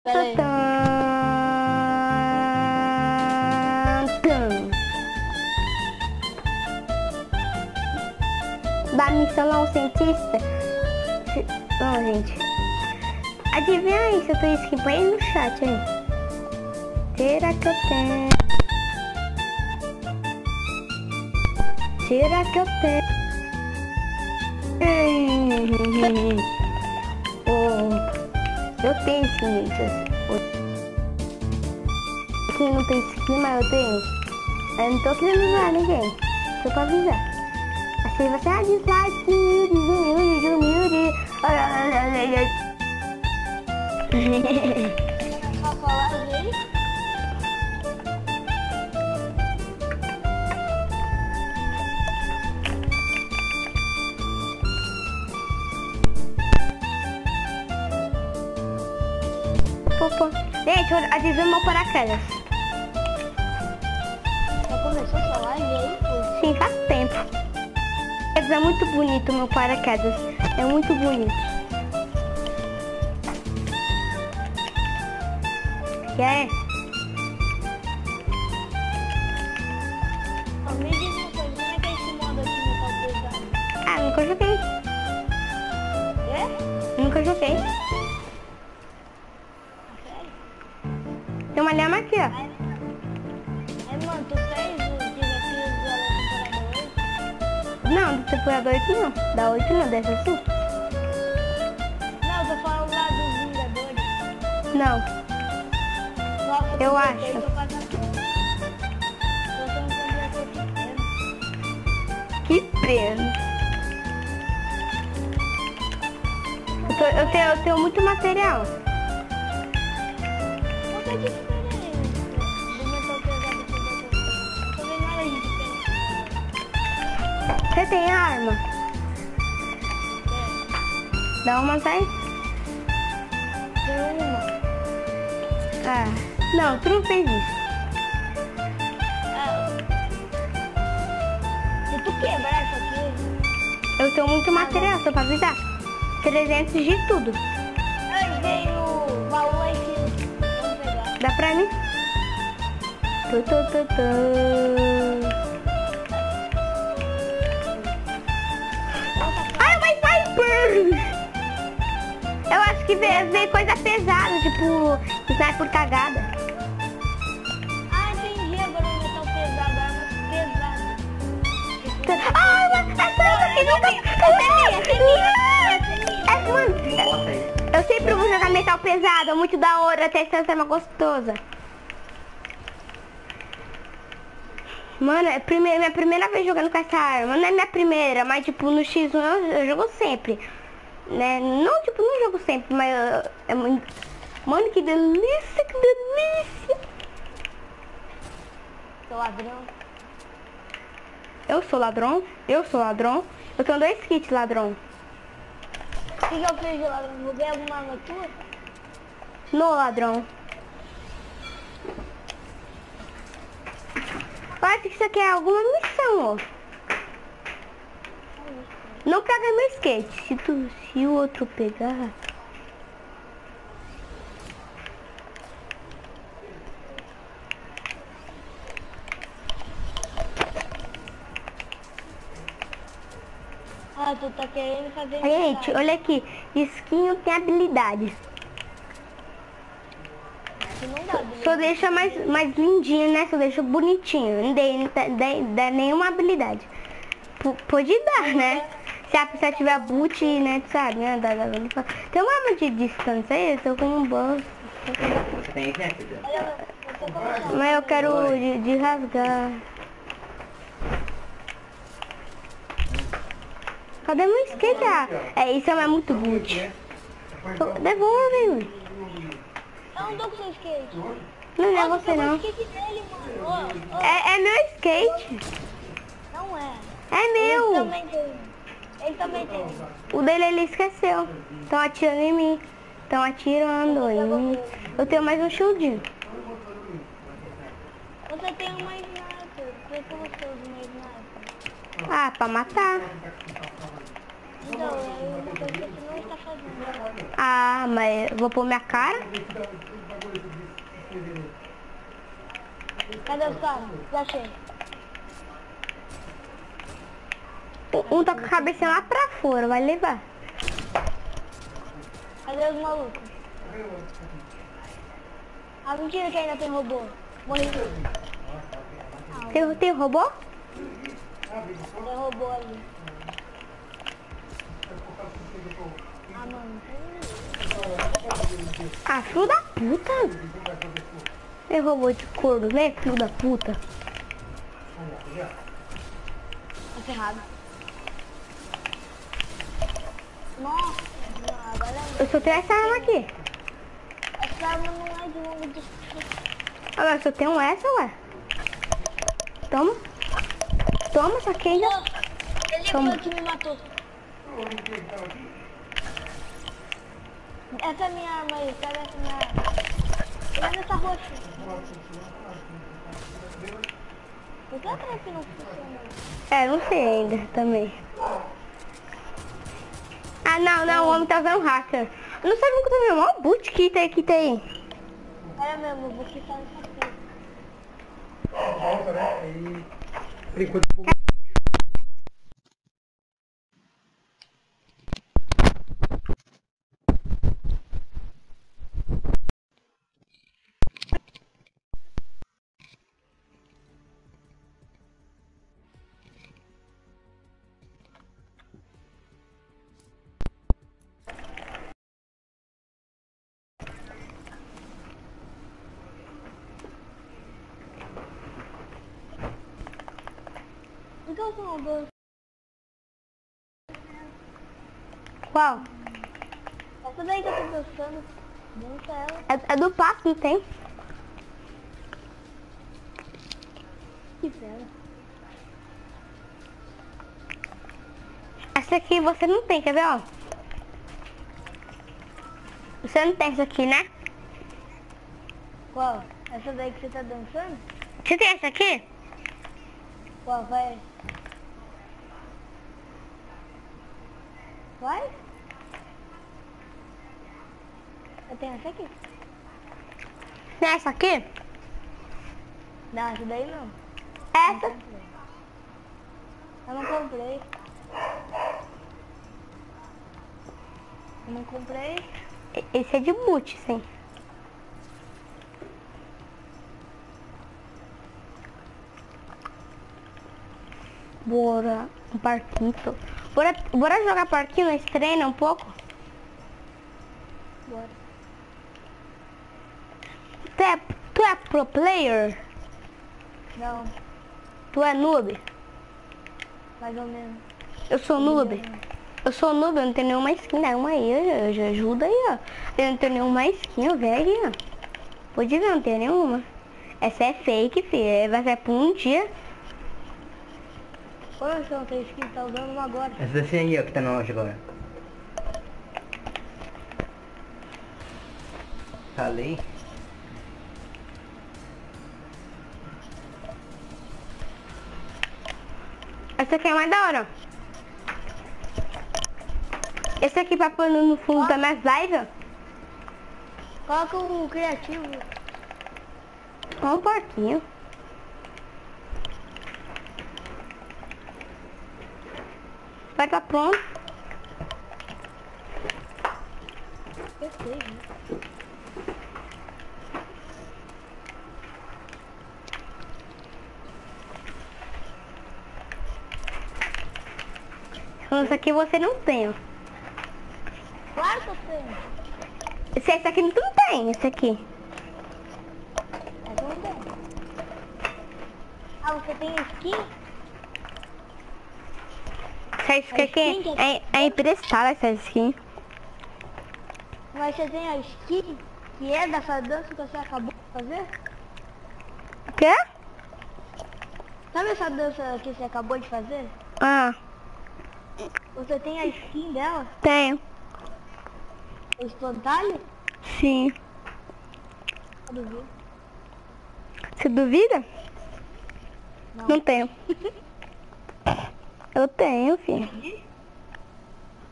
Pera aí. Da missão lá, um cientista. Não, gente. Adivinha aí se eu tenho skin? Põe aí no chat aí. Será que eu tenho? Será que eu tenho? Oh, eu tenho skin, gente. Quem não tem skin, mas eu tenho. Eu não tô querendo usar ninguém. Só pra avisar. Assim você dislike, humilde. Só falar aí. Gente, ativei meu paraquedas. Já começou sua live aí, pô? Sim, faz tempo. É muito bonito meu paraquedas. É muito bonito. Quer? Me diz uma coisa, como é que é esse modo aqui metal pesado? Ah, nunca joguei. É? Nunca joguei. Sério? Tem uma lhama aqui, ó. Aí, mano, tu fez os desafios da temporada 8? Não, do temporada 8 não. Da 8 não, dessa sim. Não, eu tô falando lá dos Vingadores. Não. Nossa, Eu completei, acho. tô quase eu tô no completo Que pena. Eu tenho muito material. Qual que é a diferença do metal pesado pro metal pesado? Não tô vendo nada de diferença. Você tem arma? Dá uma aí? Tem uma. Ah. Não, tu não fez isso. Se tu quebrar isso aqui... Eu tenho muito material, só pra avisar. 300 de tudo. Eu tenho o baú aí que... Vamos pegar. Dá pra mim? Ai, vai! Eu acho que veio coisa pesada, tipo sniper cagada. Ah, entendi. Agora o metal pesado, arma pesada. Ai, mas essa aqui nunca... Eu sempre vou jogar metal pesado, é muito da hora, até essa arma gostosa. Mano, é minha primeira vez jogando com essa arma. Não é minha primeira, mas tipo no X1 eu jogo sempre. Né? Não, tipo, não jogo sempre, mas é muito... Mano, que delícia, que delícia. Sou ladrão. Eu sou ladrão, eu sou ladrão. Eu tenho 2 kits ladrão. O que eu fiz de ladrão? Roubei alguma arma tua? No ladrão. Parece que isso aqui é alguma missão, ó. Não pega meu skate. Se o outro pegar... Ah, tu tá querendo fazer... Gente, olha aqui. Skin tem habilidades. Que não dá, beleza? Só deixa mais lindinho, né? Só deixa bonitinho. Não dá nenhuma habilidade. Pode dar, né? Se a pessoa tiver boot, né? Sabe, né? Tem uma arma de distância aí, eu tô com um bolso. Você tem exemplo? Olha, você começou. Mas eu quero de rasgar. Cadê meu skate? Ah, isso é muito boot. Devolve, mano. Eu não tô com seu skate. Não é Nossa, você pegou o não. skate dele, mano. Ó, ó. É meu skate. Não é. É Ele meu. também tem. Ele também tem. O dele ele esqueceu. Estão atirando em mim. Estão atirando em mim. Eu tenho mais um shieldinho. Você tem uma sniper. Por que você usa uma sniper? Ah, pra matar. Não, é uma coisa que você não está fazendo. Ah, mas eu vou pôr minha cara? Cadê o Sam? Já achei. Um tá com a cabeça lá pra fora, vai levar. Cadê os malucos? Ah, mentira que ainda tem robô. Morri. Tem robô? Tem robô ali. Ah, mano. Ah, filho da puta. Tem robô de corno, né? Filho da puta. Tá ferrado. Nossa, agora Eu só tenho essa arma aqui. essa arma não é de longa distância. Olha, eu só tenho essa, ué. Toma. Toma essa aqui ainda. Ele Toma. foi o que me matou. Essa é a minha arma aí, pega essa minha arma. Olha essa roxa. Por que a trap não funciona? É, não sei ainda também. Ah, não, o homem tá usando hacker. Eu não sei como que eu tô vendo. Olha o boot que tá aí. É mesmo, eu vou quitar essa aqui. Volta, né? Aí, por enquanto, Por que eu sou robô? Qual? Essa daí que eu tô pensando. Monta ela. É do passo, não tem? Que fera. Essa aqui você não tem, quer ver, ó? Você não tem essa aqui, né? Qual? Essa daí que você tá dançando? Você tem essa aqui? Qual? Vai. Vai? Eu tenho essa aqui. Tem essa aqui? Não, essa daí não. Essa? Eu não comprei. Eu não comprei. Esse é de boot, sim. Bora, um parquinho. Bora jogar parquinho, nós treina um pouco? Bora. Tu é pro player? Não, Tu é noob? mais ou menos. Eu sou noob. Eu sou noob, eu não tenho nenhuma skin, dá uma aí, eu já ajuda aí, ó. Eu não tenho nenhuma skin, eu vejo aí, ó. Pode ver, não tenho nenhuma. Essa é fake, filho. Vai ser por um dia. Olha só, tem skin, tá usando uma agora. Essa daqui aí, ó, que tá na loja agora. Falei. Essa aqui é mais da hora. Esse aqui pra pôr no fundo da minha live, ó. Coloca o criativo. Olha um porquinho. Vai tá pronto. Eu sei, né? Essa aqui você não tem, ó. Claro que eu tenho. Esse aqui tu não tem, esse aqui. Essa não tem. Ah, você tem skin? Essa skin aqui é emprestada, essa skin. Mas você tem a skin que é dessa dança que você acabou de fazer? O quê? Sabe essa dança que você acabou de fazer? Ah, Você tem a skin dela? tenho. O espantalho? Sim. Eu duvido. Você duvida? Não. Não tenho. Eu tenho, filho.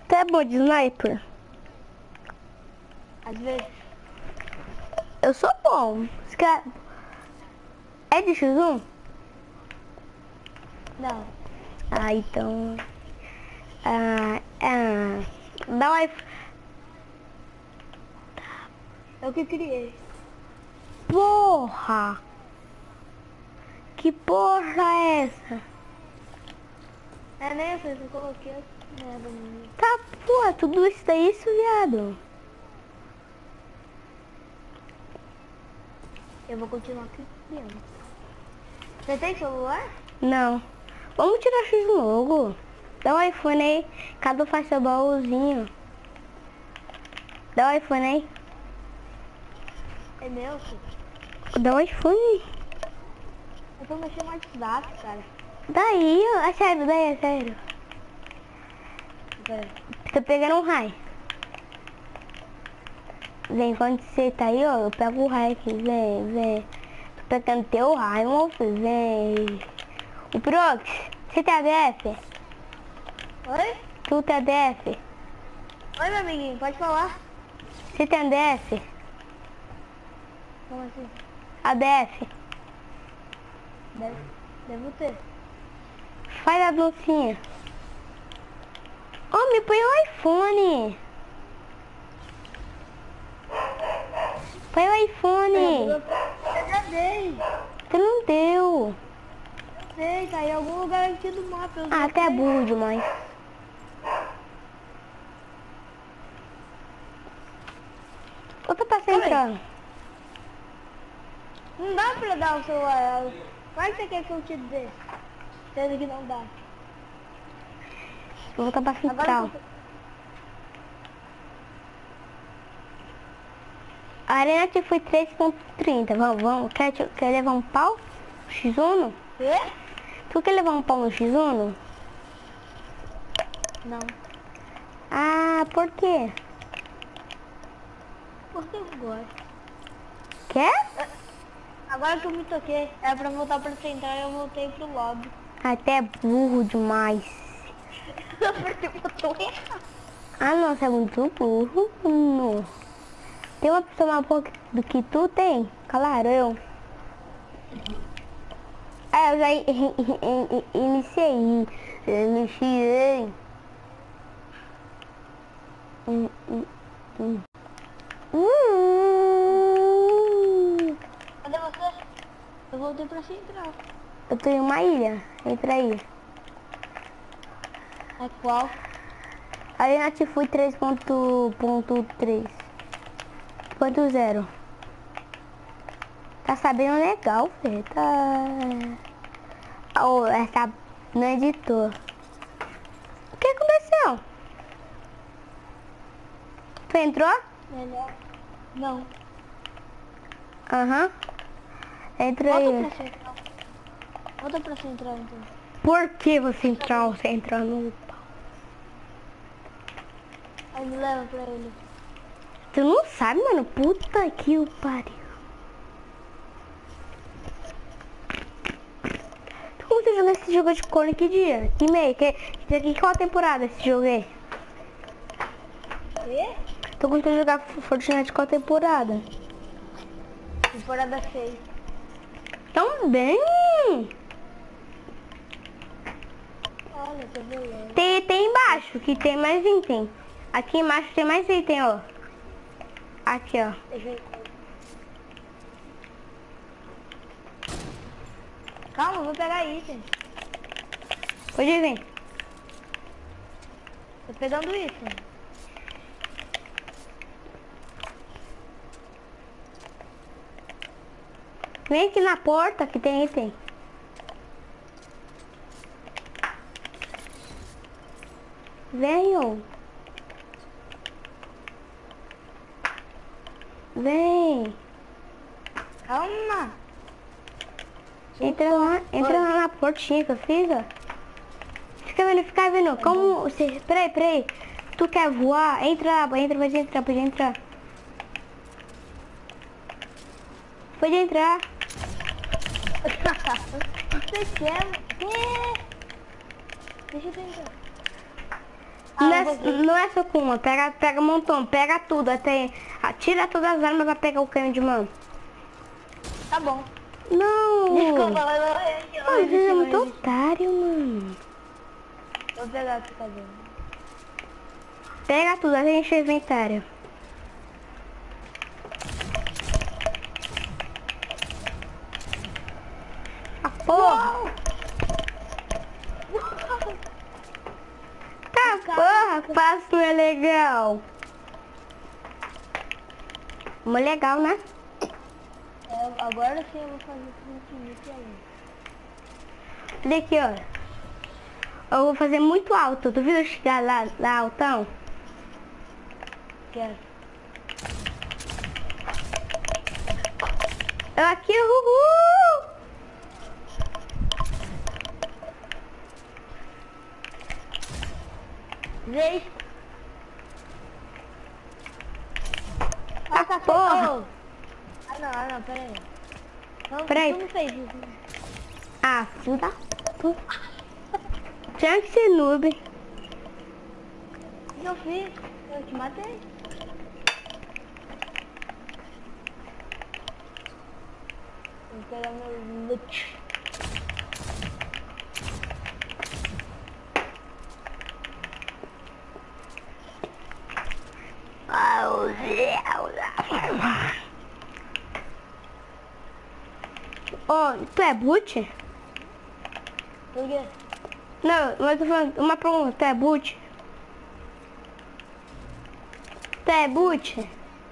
Tu é bom de sniper? Às vezes. Eu sou bom. Você quer... É de X1? Não. Ah, então... Dá um iPhone. Eu que criei. Porra! Que porra é essa? É nem assim, eu coloquei merda no Tá, porra, tudo isso daí, isso, viado. Eu vou continuar aqui criando. Você tem celular? Não. Vamos tirar X logo. Dá um iPhone aí. Cada um faz seu baúzinho. Dá um iPhone aí. É meu, filho. Dá um iPhone. Eu tô mexendo no WhatsApp, cara. Daí, ó. É sério, daí, é sério. Pera. Tô pegando um raio. Vem, quando você tá aí, ó, eu pego o raio aqui. Vem, vem. Tô pegando teu raio, moço. Vem. O Prox, você tem ADF? Oi? Tu tem ADF? Oi, meu amiguinho, pode falar? Você tem ADF? Como assim? ADF? Devo ter. Faz a dancinha. Ô, me põe o iPhone. Põe o iPhone. Eu já dei. Você não deu. Sei, tá em algum lugar aqui do mapa. Eu Ah, já até é dei. burro demais. Outra pra você entrando. Não dá pra dar o celular. Vai que você quer que eu te dê. Sendo que não dá. Vou voltar pra Agora central. eu tô- A arena te foi 3.30. Vamos. Quer levar um pau? X1? Quê? Tu quer levar um pau no X1? Não. Ah, por quê? Porque eu gosto. Quer? Agora que eu me toquei, era pra voltar pra central e eu voltei pro lobby. Até é burro demais. Porque eu tô errado. Ah, não, você é muito burro. Não. Tem uma pessoa mais boa do que tu tem? Claro, eu. Ah, eu já iniciei. Iniciei. Cadê você? Eu voltei pra central. Eu tô em uma ilha. Entra aí. É qual? Aí na fui 3.3. 3.0. Tá sabendo legal, velho. Tá. Oh, essa não editou. O que aconteceu? Tu entrou? Melhor. Não. Aham. Entra Volta aí. pra central. Volta pra central então. Por que você entrou? Você entrou no... Aí me leva pra ele. Tu não sabe, mano? Puta que o pariu. Tu começou a jogar esse jogo de corno que dia? Que meio? Qual temporada esse jogo aí? Quê? Tu começou a jogar Fortnite qual temporada? Temporada 6. Também! Olha, que beleza. Tem embaixo, que tem mais item. Aqui embaixo tem mais item, ó. Aqui, ó. Deixa eu... Calma, eu vou pegar item. Pode vir. Tô pegando item. Vem aqui na porta que tem item. Venham. Vem. Calma. Entra lá na portinha que eu fiz, ó. Fica vendo. Como você... Peraí. Tu quer voar? Entra, pode entrar. Pode entrar. Você quer? Quê? Deixa eu tentar. Não é só com uma, pega um montão, pega tudo, até. Tira todas as armas pra pegar o canhão de mão. Tá bom. Não! Desculpa, Mas você é muito otário, mano. Vou pegar aqui, tá vendo? Pega tudo, até encher o inventário. Ah, porra! Tá, porra, passo não é legal. Muito legal, né? Agora sim eu vou fazer tudo isso aí. Olha aqui, ó. Eu vou fazer muito alto. Tu viu eu chegar lá altão? Quero. Eu aqui, uhul! Vez. Tá, porra! Ah não, pera aí. Não, Peraí. Tu não fez isso. Ah, filho da puta. Tinha que ser noob. Eu fiz. Eu te matei. Vou pegar meu loot. Ó, tu é boot? Por quê? Não, mas eu tô falando, uma pergunta, tu é boot? Tu é boot?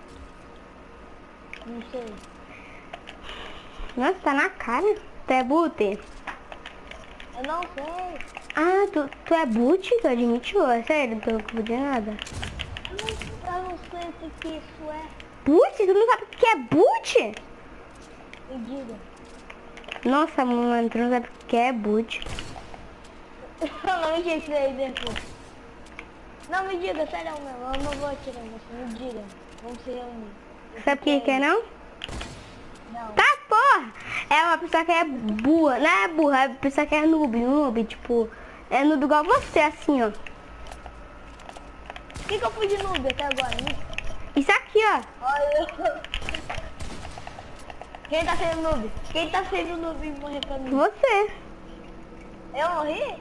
Não sei. Nossa, tá na cara. Tu é boot? Eu não sei. Ah, tu é boot? Tu admitiu? É sério, não tô confundindo nada. Eu não sei o que isso é. Boot? Tu não sabe o que é boot? Me diga. Nossa, mano, tu não sabe o que é boot. Não me diga isso aí depois. Não me diga, sério mesmo. Eu não vou atirar em você. Me diga. Vamos se reunir. Sabe o que que é não? Não. Tá, porra! É uma pessoa que é burra. Não é burra, é uma pessoa que é noob, tipo... É noob igual você, assim, ó. O que eu fui de noob até agora? Isso aqui, ó. Olha. Quem tá sendo noob? Quem tá sendo noob e morrer pra mim? Você. Eu morri?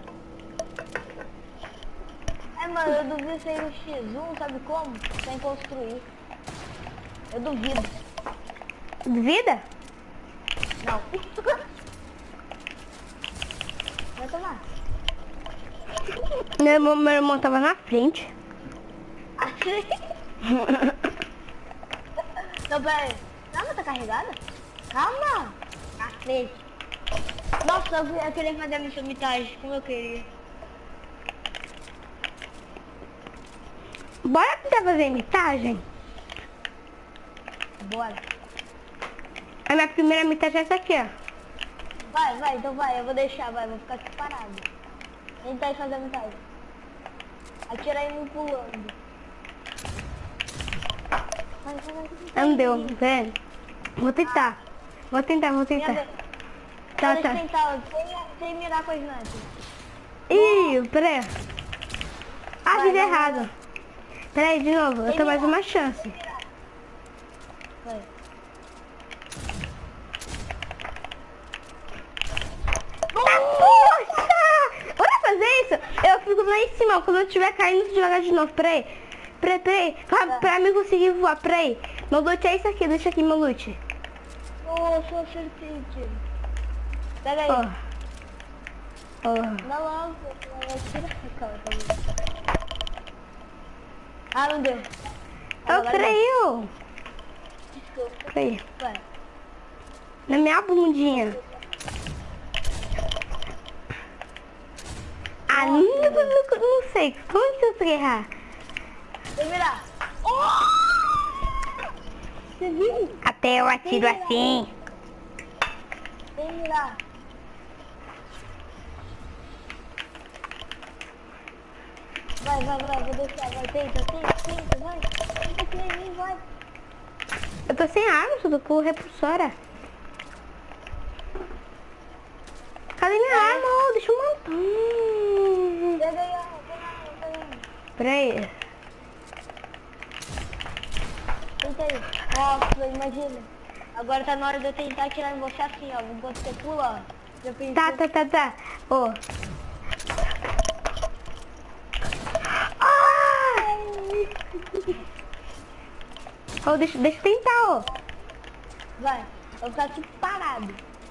É, mano, eu duvido ser o X1, sabe como? Sem construir. Eu duvido. Duvida? Não. Vai tomar. Meu irmão tava na frente. Não, pera aí. A arma tá carregada? Calma. Cacete. Nossa, eu queria fazer a missão mitagem, como eu queria. Bora tentar fazer mitagem? Bora. A minha primeira mitagem é essa aqui, ó. Vai, então vai, eu vou deixar, vou ficar aqui parado. Tenta aí fazer a mitagem. Atira aí um pulando. Vai. Não deu, velho. Vou tentar. Vou tentar. Tá. Deixa eu tentar, sem mirar com a sniper. Ih, peraí. Ah, fiz Vai. errado. Peraí, de novo. Eu tenho mais uma chance. Vai. Poxa! Bora fazer isso? Eu fico lá em cima. Quando eu estiver caindo, devagar de novo. Peraí. Pra mim conseguir voar. Peraí. Meu loot é isso aqui. Deixa aqui meu loot. Nossa, eu acertei, tio. Pega aí. Ó. Dá logo, eu vou tirar. Calma, calma. Ah, não deu. Peraí, ó. Desculpa. Peraí. Vai. Na minha bundinha. Ah, não sei. Como que eu errar? Vou virar. Você viu? Até eu atiro assim. Vem virar. Vai, vou deixar, vai, tenta, vai. Tenta que nem vai. Eu tô sem arma, só tô com repulsora. Cadê minha arma? Oh, deixa eu montar. Pega aí, pega aí. Pera aí. Tenta aí. Nossa, imagina. Agora tá na hora de eu tentar atirar em você assim, ó. Enquanto você pula, ó. Já pensou? Tá. Ô. Ah! Ô, deixa eu tentar, ó. Vai. Eu vou ficar aqui parado.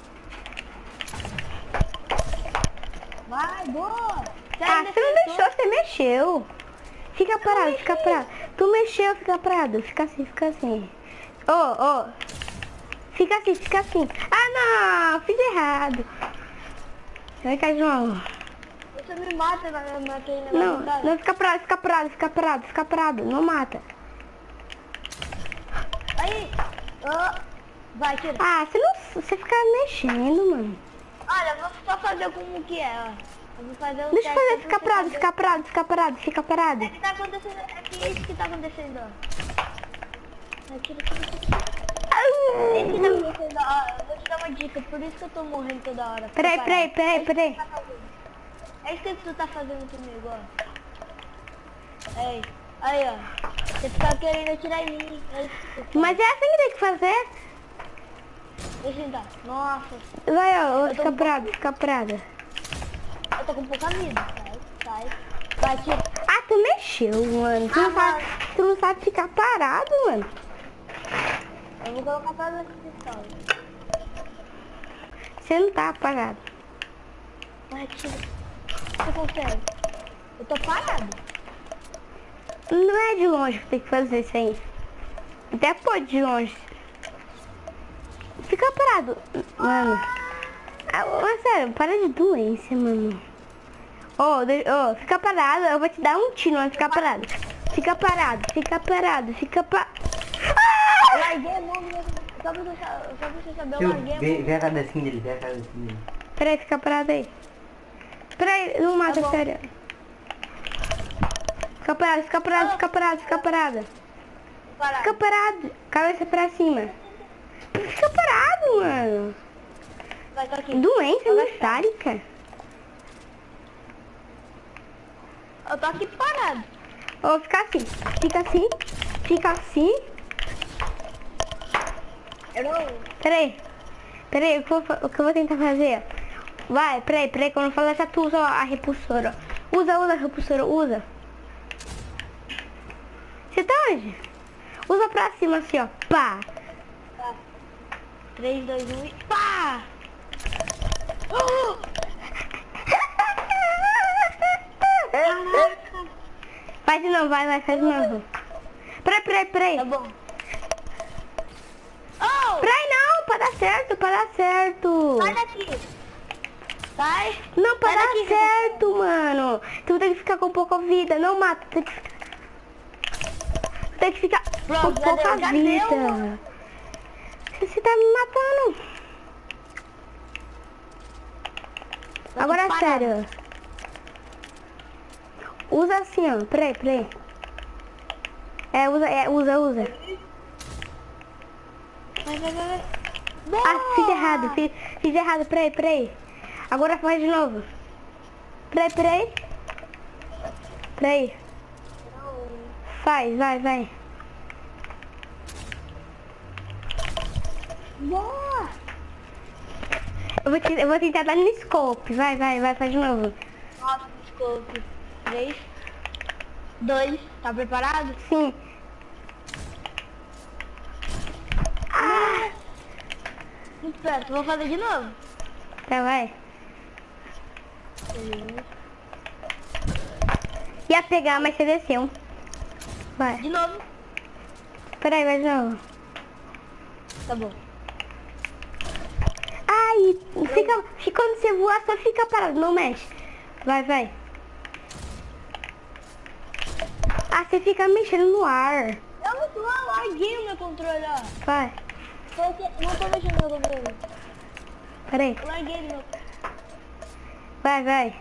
Vai, boa. Ah, você não deixou, você mexeu. Fica parado, fica parado. Tu mexeu, fica parado. Fica assim. Ô. Fica assim. Ah, não, fiz errado. Vai cair de novo. Você me mata naquele negócio. Não, fica parado. Não mata. Aí. Oh. Vai, tira. Ah, você fica mexendo, mano. Olha, eu vou só fazer como que é, ó. Eu vou fazer o Deixa eu teste fazer, fica pra você parado. É que tá acontecendo, é que isso que tá acontecendo, ó. Vai, tira. Isso que tá acontecendo, ó. Eu vou te dar uma dica, por isso que eu tô morrendo toda hora. Peraí. É isso que tu tá fazendo comigo, ó. Aí, ó. Você fica querendo atirar em mim. É isso que tu faz. Mas é assim que tem que fazer. Deixa eu tentar. Nossa, Vai, ó, Eu tô fica parado. eu tô com pouca vida. Sai. Vai, tira. Ah, tu mexeu, mano. Tu não sabe ficar parado, mano. Eu vou colocar todas as pistolas. Você não tá parado. Vai, tira. Você consegue? Eu tô parado. Não é de longe que tem que fazer isso aí. Até pode de longe. Fica parado, mano. Ah, mas sério, para de doença, mano. Ó, fica parado, eu vou te dar um tiro, mas fica parado. Fica parado. Eu larguei a mão, só pra você saber, eu larguei a mão. Vê a cabecinha dele, Peraí, fica parado aí. Peraí, não mata, Tá bom. sério. Fica parado. Parar. Fica parado, cabeça pra cima. Fica parado, mano. Vai, tá aqui. Doença metálica. Eu tô aqui parado. Ó, fica assim. Eu não... Peraí, o que eu vou tentar fazer? Vai, peraí, quando eu falar essa tu usa a repulsora. Usa a repulsora, usa. Você tá onde? Usa pra cima assim, ó. Pá. Tá. 3, 2, 1 e... Pá! Oh! Caraca! Faz de novo, faz de novo. Peraí. Tá bom. Oh! Peraí não, pra dar certo. Sai daqui. Sai. Não, pra Sai dar daqui, certo, mano. Tu tem que ficar com pouca vida, não mata. Tem que ficar Pronto, com pouca já vida. deu. Você tá me matando. Tô Agora aqui sério. Usa assim, ó. Peraí. Usa. Vai. Ah, fiz errado, peraí. Agora faz de novo. Peraí. Vai. Boa! Eu vou tentar dar no scope. Vai, faz de novo. Nossa, desculpe. 3, 2, tá preparado? Sim. Muito perto, vou fazer de novo. Tá, vai. Ia pegar, mas você desceu. Vai. De novo. Peraí, vai de novo. Tá bom. Ai, quando você voar, só fica parado, não mexe. Vai. Ah, você fica mexendo no ar. Eu larguei o meu controle, ó. Vai. Não tô mexendo no meu controle. Peraí. Eu larguei o meu. Vai.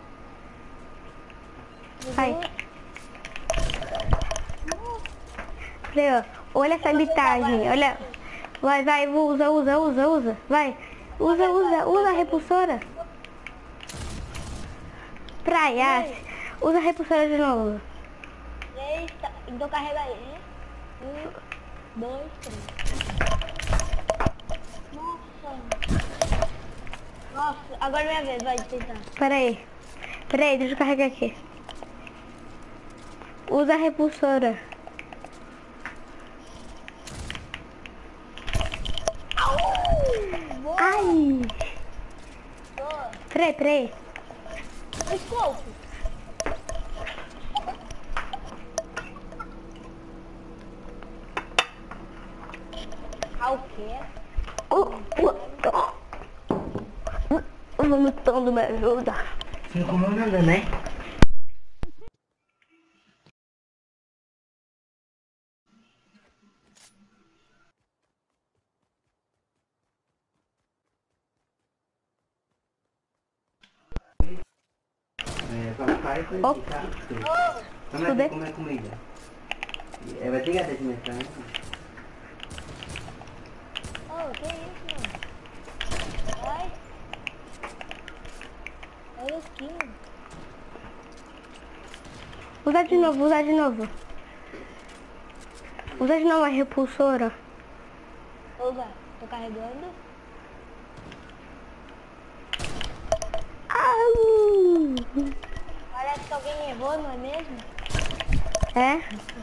Peraí, ó. Olha essa bitagem, olha. Vai, usa. Vai. Usa a repulsora. Praia. Usa a repulsora de novo. Então carrega aí. 1, 2, 3. Nossa, agora é minha vez, vai tentar. Pera aí, deixa eu carregar aqui. Usa a repulsora. Boa. Ai! Boa. Peraí. Scope. O quê? O vomitando me ajuda. Você não comeu nada, né? Papai foi Oh. ficar. Tudo Vamos bem? comer comida. Vai ter que dar de mensagem. Oh, que isso, mano? Vai. Olha aqui, mano. Usa de novo. Usa de novo a repulsora. Ô, velho, tô carregando. Parece que alguém errou, não é mesmo? É?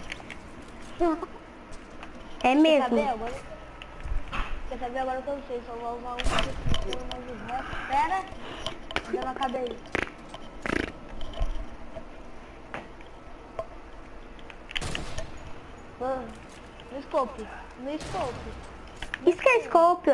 É mesmo. Quer saber agora o que eu sei? Só vou usar um de resto. Espera. Ainda não acabei. Mano, no scope. Isso que é scope.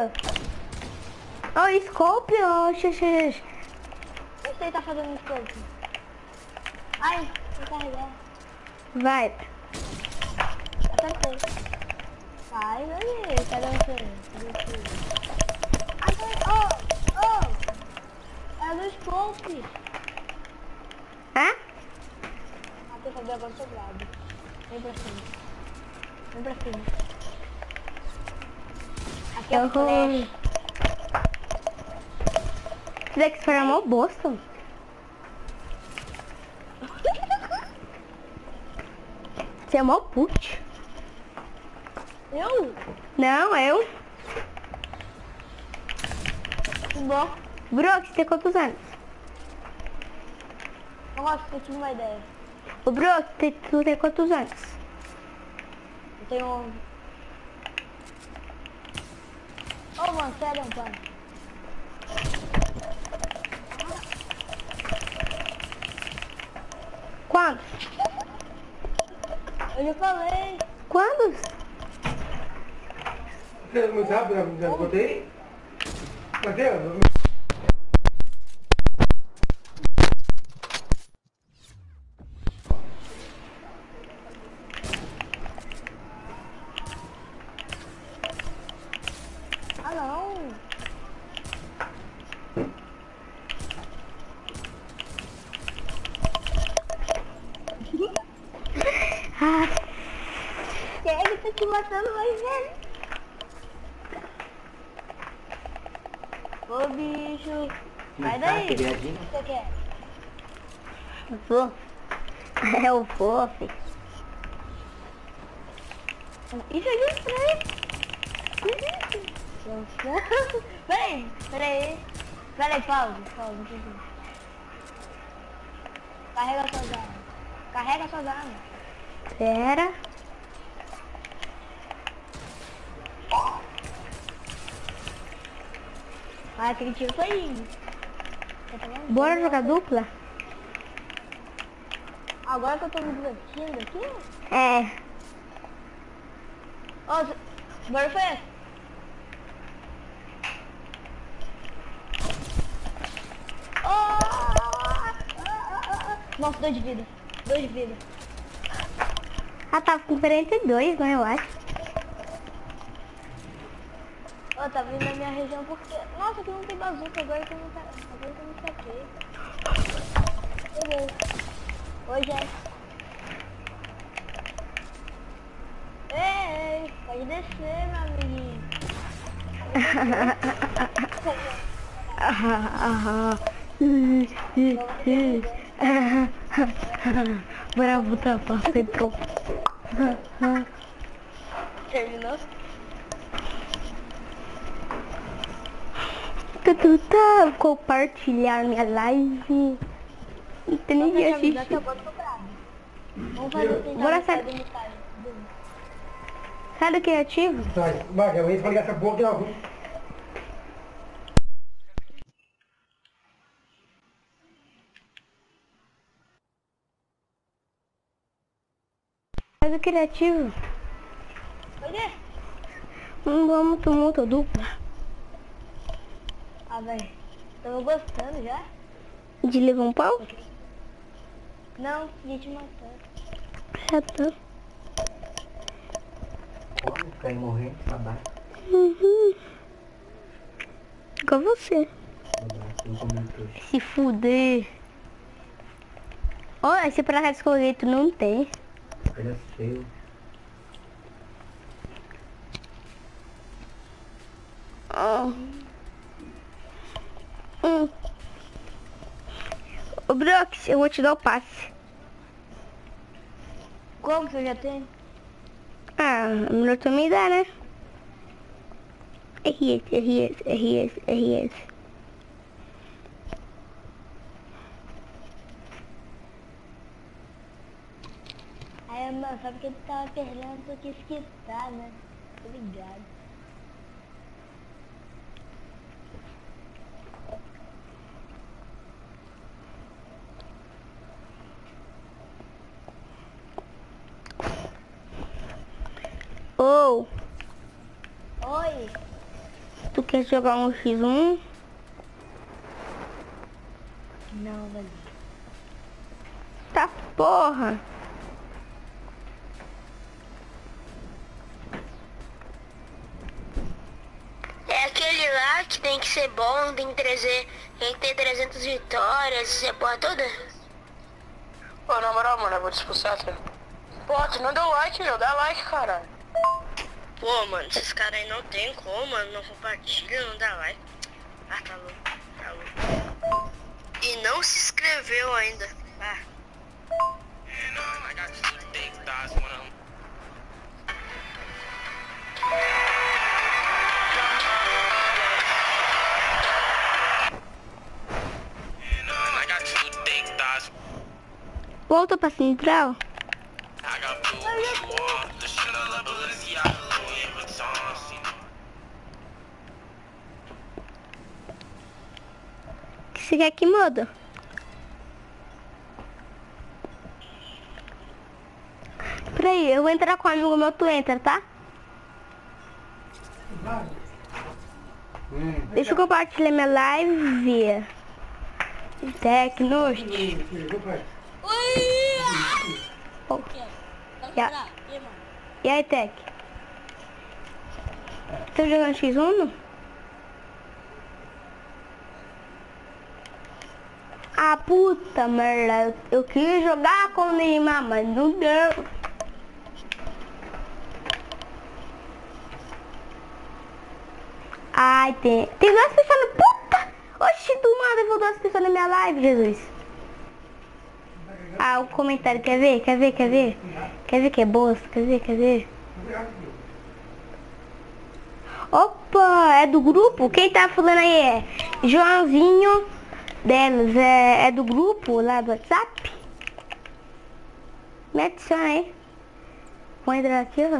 Scope, xixi. Você tá fazendo no scope. Ai, vou carregar. Vai. Acertei. Vai, aí, cadê você? É do scope. Hã? Quer saber agora o seu lado. Vem pra cima. Aqui é o flash. Isso daqui foi uma bosta. Você é mó put. Eu? Não, eu. Bom. Brook, você tem quantos anos? Nossa, eu tive uma ideia. O Brook, tu tem quantos anos? Eu tenho 11. Ô, mano, sério, pai. Quantos? Eu já falei. Quantos? Você não sabe, já botei? Cadê? Ah, não. Ah, Quem é que tá te matando mais velho? Ô, bicho. Sai daí. O que você quer? eu vou. Eu vou, filho. Isso é justo pra ele. Peraí, pausa, não precisa. Carrega suas armas. Pera. Ah, aquele tiro foi lindo. Bora jogar dupla? Agora que eu tô me divertindo aqui. É. Ó, bora foi essa. Nossa, 2 de vida. Ah, tava com 42, né, eu acho. Ó, tá vindo na minha região porque... Nossa, aqui não tem bazuca, agora que eu não saquei. Beleza. Oi, Jéssica. Ei, pode descer, meu amiguinho. Bora botar pra ser pronto. Terminou? Tá, compartilhar minha live. Não tem nem que assistir. Vamos fazer o que Bora sair. Sai do criativo. Vai, eu ia ligar essa porra aqui não. Sai do criativo. Por quê? Não vamos tumulto dupla. Ah, velho. Tô gostando já. De levar um pau? Não, de te matar. Já tá. Cair morrendo, babaca. Uhum. Igual você. Babaca, não comi trouxa. Se fuder. Olha, esse prato de escolhido não tem. Olha seu. Oh. Ô Brox, eu vou te dar o passe. Como que eu já tenho? Ah, melhor tu me dá, né? RS. Aí, mano, sabe que ele tava perdendo, eu quis quitar, né? Tô ligado. Ô, Oi! tu quer jogar um X1? Não, velho. Tá porra. É aquele lá que tem que ser bom, tem que ter 300 vitórias, essa porra toda. Pô, na moral, mano, eu vou te expulsar, cara. Pô, tu não deu like, meu, dá like, caralho. Pô, mano, esses caras aí não tem como, mano, não compartilha, não dá like. Ah, tá louco, tá louco. E não se inscreveu ainda. Ah. Volta pra central. O que você quer que muda? Peraí, eu vou entrar com um amigo meu, tu entra, tá? Deixa eu compartilhar minha live. Tecnos. Oh. E aí, Tec? Tá jogando X1? Ah, puta merda. Eu queria jogar com o Neymar, mas não deu. Ai, tem duas pessoas no... Puta! Oxi, do nada eu vou duas pessoas na minha live, Jesus. Ah, o comentário, quer ver? Quer ver que é bosta? Quer ver? Opa, é do grupo? Quem tá falando aí é Joãozinho delas, é do grupo lá do WhatsApp? Me adiciona aí. Vou entrar aqui, ó.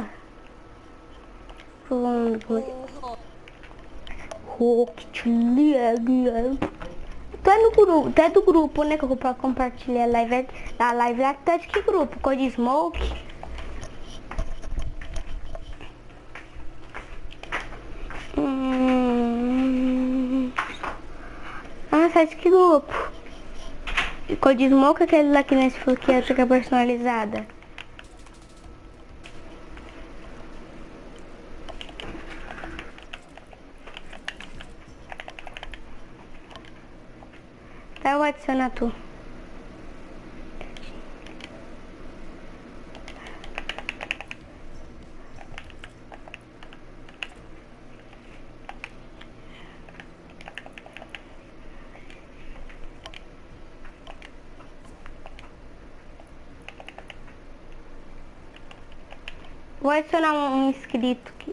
Tu é do grupo, né? Que eu vou compartilhar a live lá. Tá de que grupo? Code Smoke? Ah, tá de que grupo? Code Smoke é aquele lá que nós falou que ia jogar personalizada. Tá, eu vou adicionar tu. Vou adicionar um inscrito aqui.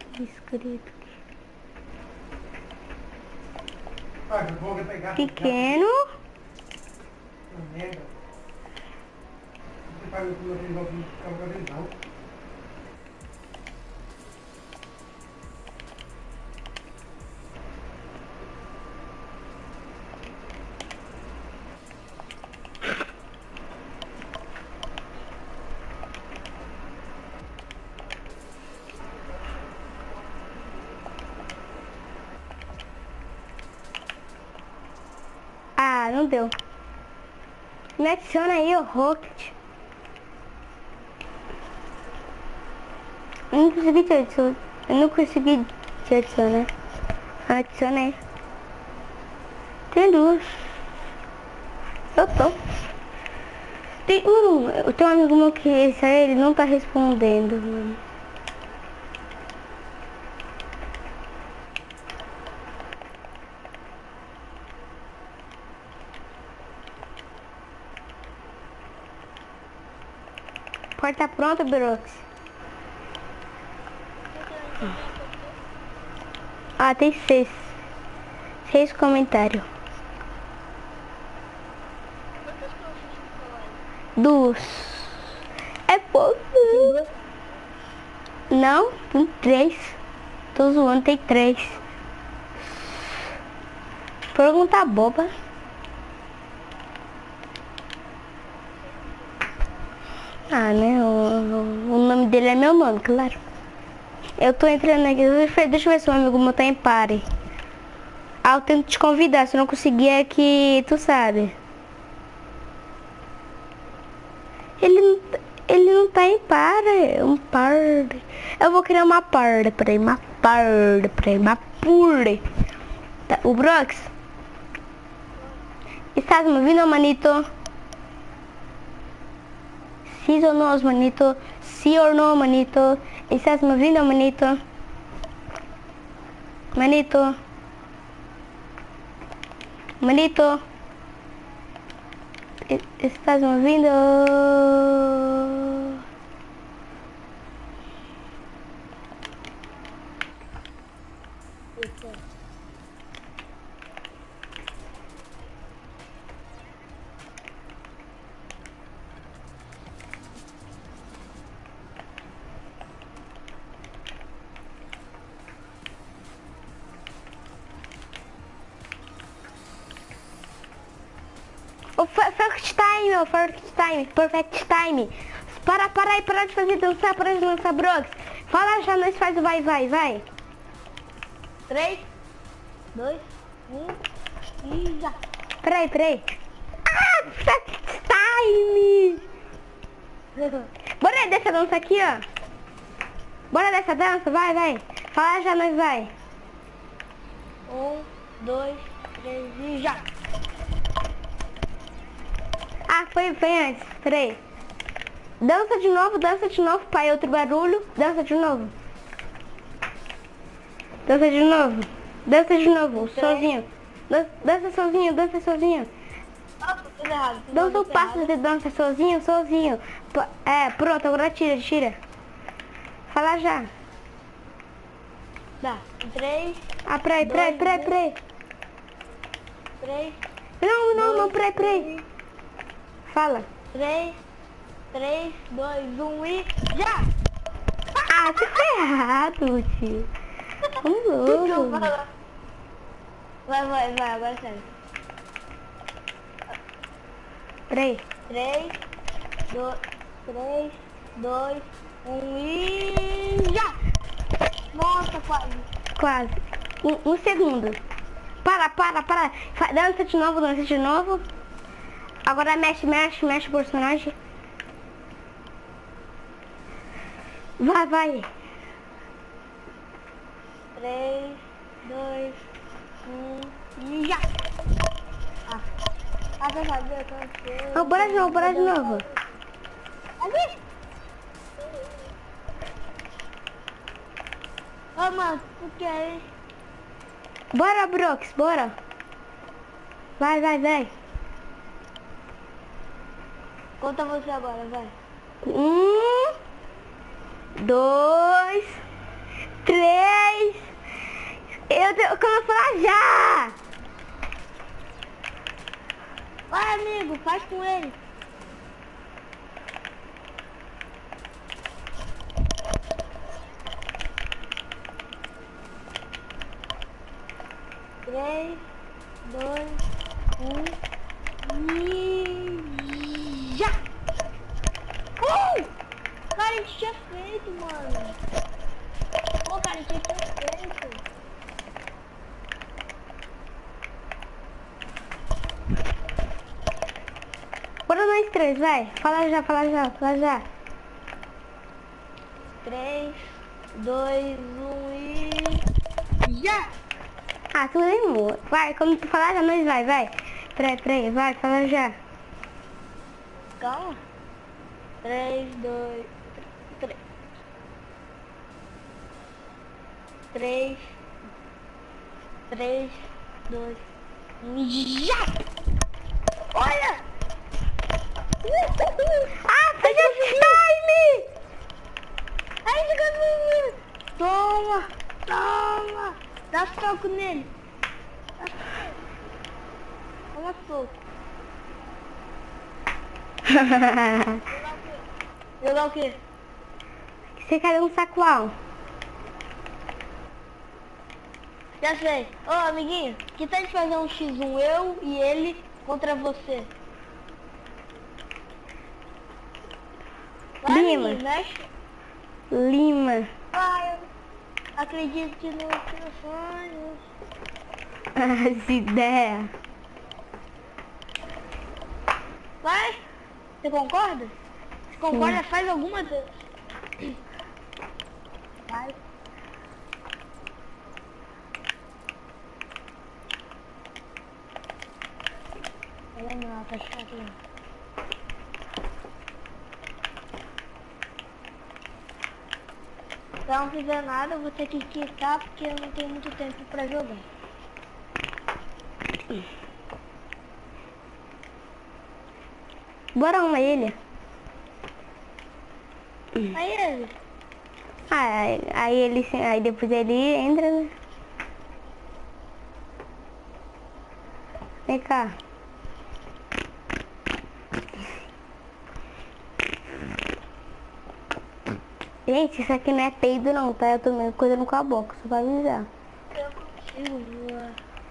Ah, eu vou pegar. Pequeno. Merda. Você faz o que eu tenho que ficar não. Ah, não deu. Me adiciona aí, o Rocket. Eu não consegui te adicionar. Adicionei. Tem duas. Eu tô. Tem um amigo meu que esse aí, ele não tá respondendo, mano. Porta pronta, Brox. Ah, tem 6. 6 comentários. 2. É pouco. Não, tem 3. Tô zoando, tem 3. Pergunta boba. Ah, né? O nome dele é meu nome, claro. Eu tô entrando aqui. Deixa eu ver se o amigo meu tá em pare. Ah, eu tento te convidar. Se eu não conseguir é que tu sabe. Ele não tá em pare. Um pare. Eu vou criar uma parda. Peraí, uma pure. Tá, o Brox. Estás me ouvindo, manito? Sí o no, manito. Sí o no, manito. ¿Estás me ouvindo, manito? Manito. Manito. ¿Estás me ouvindo? O perfect time. Para aí, para de fazer dançar, para de lançar Brox. Fala já, nós faz o vai. 3, 2, 1 e já. Peraí. Ah, perfect time. Bora dessa dança aqui, ó. Bora dessa dança, vai. Fala já, nós vai. 1, 2, 3 e já. Ah, foi antes. Peraí. Dança de novo, pai. Outro barulho. Dança de novo. Sozinho. Dança sozinho. Ah, tudo errado. Dança o passo de dança sozinho. É, pronto, agora tira. Fala já. Dá. 3. Ah, peraí. 3. Não, peraí. Fala. 3, 2, 1 e já! Ah, você tá errado, tio. Vamos. Vai, agora é sério. Peraí. 3, 2, 1 e já! Nossa, Quase. Um segundo. Para. Dança de novo. Agora mexe o personagem. Vai. 3, 2, 1 e já! Você sabia que eu sei. Não, bora de novo. Ali! Ô, mano, por que aí? Bora, Brox, bora. Vai. Conta você agora, vai. 1, 2, 3. Quando eu falar já. Vai, amigo, faz com ele. Três, dois, e já! Cara, a gente tinha feito, mano. Pô, cara, a gente tinha feito. Bora nós três, vai. Fala já, fala já, fala já. 3, 2, 1 e... já! Ah, tu lembrou. Vai, quando tu falar já, nós vai. Peraí, vai, fala já. Calma. 3, 2, 3. 3, 2, 1 e já! Olha! Ah, fez o time! Ai, jogador! Toma! Dá soco nele! Toma soco. Jogar o quê? Você quer um sacuão? Já sei. Ô, amiguinho, que tal de fazer um X1 eu e ele contra você? Vai, Lima. amiguinho, mexe. Lima. Ai, eu acredito nos seus sonhos. As ideias. Vai? Você concorda? Se concorda, faz alguma das. Vai. Olha não, tá chato. Se eu não fizer nada, eu vou ter que quitar porque eu não tenho muito tempo pra jogar. Bora uma ilha. Aí ele. Aí depois ele entra, né? Vem cá. Gente, isso aqui não é peido não, tá? Eu tô meio coisando com a boca, só pra avisar. Eu consigo voar.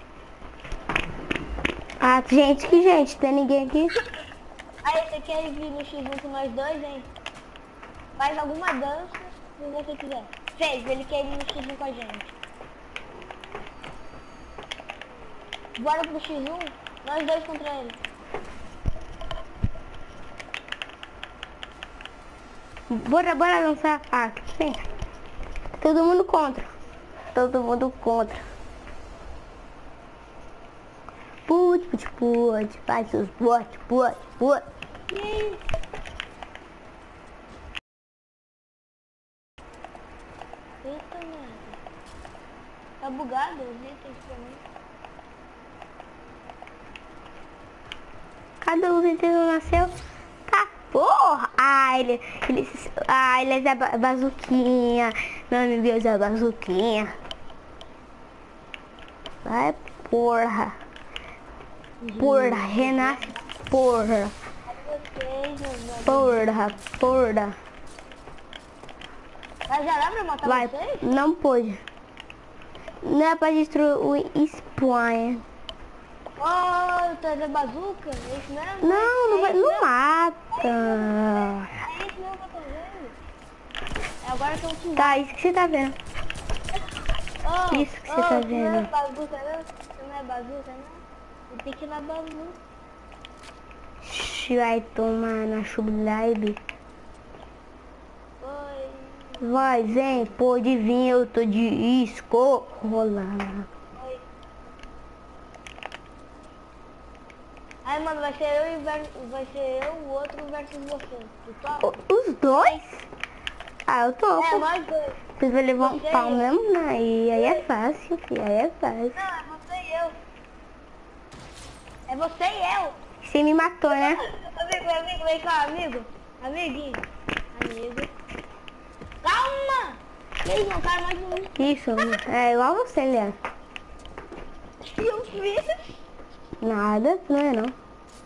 Ah, gente, tem ninguém aqui? Aí, você quer vir no X1 com nós dois, hein? Faz alguma dança, se você quiser. Fez, ele quer ir no X1 com a gente. Bora pro X1, nós dois contra ele. Bora dançar. Ah, vem. Todo mundo contra. Put, faz seus bote. E aí? Eita, merda. Tá bugado os itens pra mim. Cadê os itens não nasceu? Tá, porra! Ele é a bazuquinha. Meu amigo Deus, a bazuquinha. Vai, porra. Renasce, porra. Vocês, meus Porra. Mas já dá pra matar Vai, vocês? não pode. Não é pra destruir o spawn. Oh, tu é da bazuca? É isso mesmo? Não mata. É isso mesmo que eu tô vendo. É agora que eu te Tá, isso que você tá vendo. Oh, Isso que você tá tu vendo. não é bazuca, não? Tu não é bazuca, não? Tu tem que ir na bazuca. Vai tomar na Sublive. Oi. Vai, vem, pode vir, eu tô de escola. Oi. Aí, mano, vai ser eu, o outro versus você. Tu topa? Os dois? Ah, eu tô. É, nós dois. Vocês vão levar um Você pau e eu. mesmo, né? E aí é fácil, filho, aí é fácil. Não, é você e eu. É você e eu. Você me matou, né? Amigo, vem cá, amigo. Amiguinho. Amigo. Calma! Eles não caram mais um. Isso, é igual você, Leandro. Eu fiz. Nada, não é não.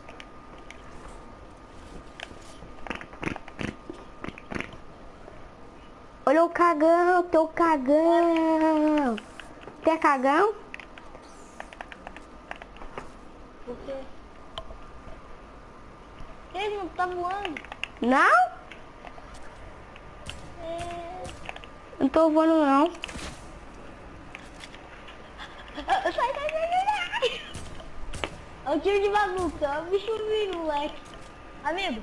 Olha o cagão, teu cagão. Tem cagão? Por quê? Ele não tá voando. Não? É... Não tô voando não. Sai. É o tiro de bazuca, é o bicho vivo, moleque. Amigo.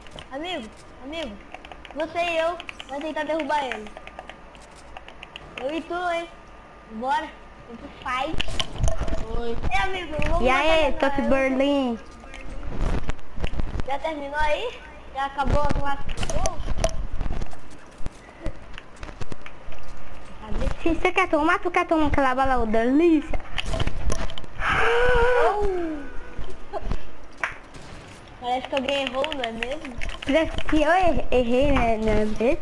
Você e eu vamos tentar derrubar ele. Eu e tu, hein? Bora. Vamos pro fight. Oi. Amigo, vamos E aí, matar Top ele. Berlim? Já terminou aí? Já acabou a classificação? Se você quer tomar, tu quer tomar aquela bala, ô delícia? Parece que alguém errou, não é mesmo? Parece que eu errei, né? Deixa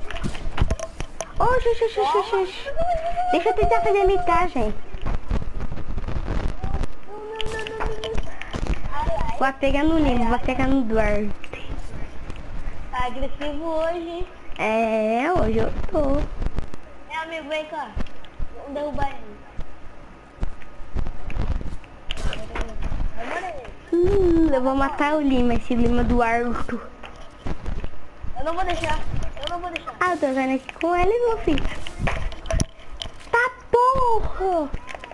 eu tentar fazer a mitagem. Ai. Vou pegar no Nimo, vou pegar no Duarte. Tá agressivo hoje, hein? É, hoje eu tô. Amigo, vem cá. Vamos derrubar ele. Eu vou matar o Lima, esse Lima do Arthur. Eu não vou deixar. Ah, eu tô vendo aqui com ele, meu filho. Tá porra!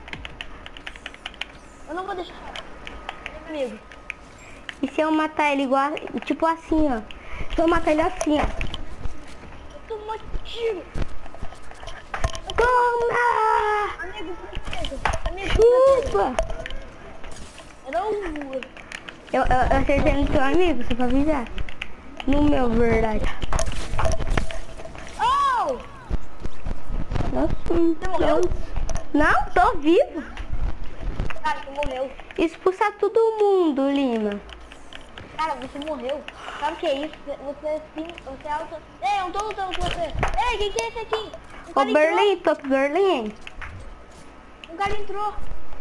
Eu não vou deixar. Amigo. E se eu matar ele igual, tipo assim, ó. Se eu matar ele assim, ó. Eu tomo um tiro. Toma! Amigo, Chupa! Era um... Eu acertei no seu amigo, só pra avisar. No meu, verdade. Oh! Nossa, morreu? Não, tô vivo. Cara, você morreu. Expulsar todo mundo, Lima. Cara, você morreu. Sabe o que é isso? Você é auto... Ei, eu não tô lutando com você. Ei, quem que é esse aqui? Um Ô, cara Berlim, Top Berlim. entrou. Um cara entrou.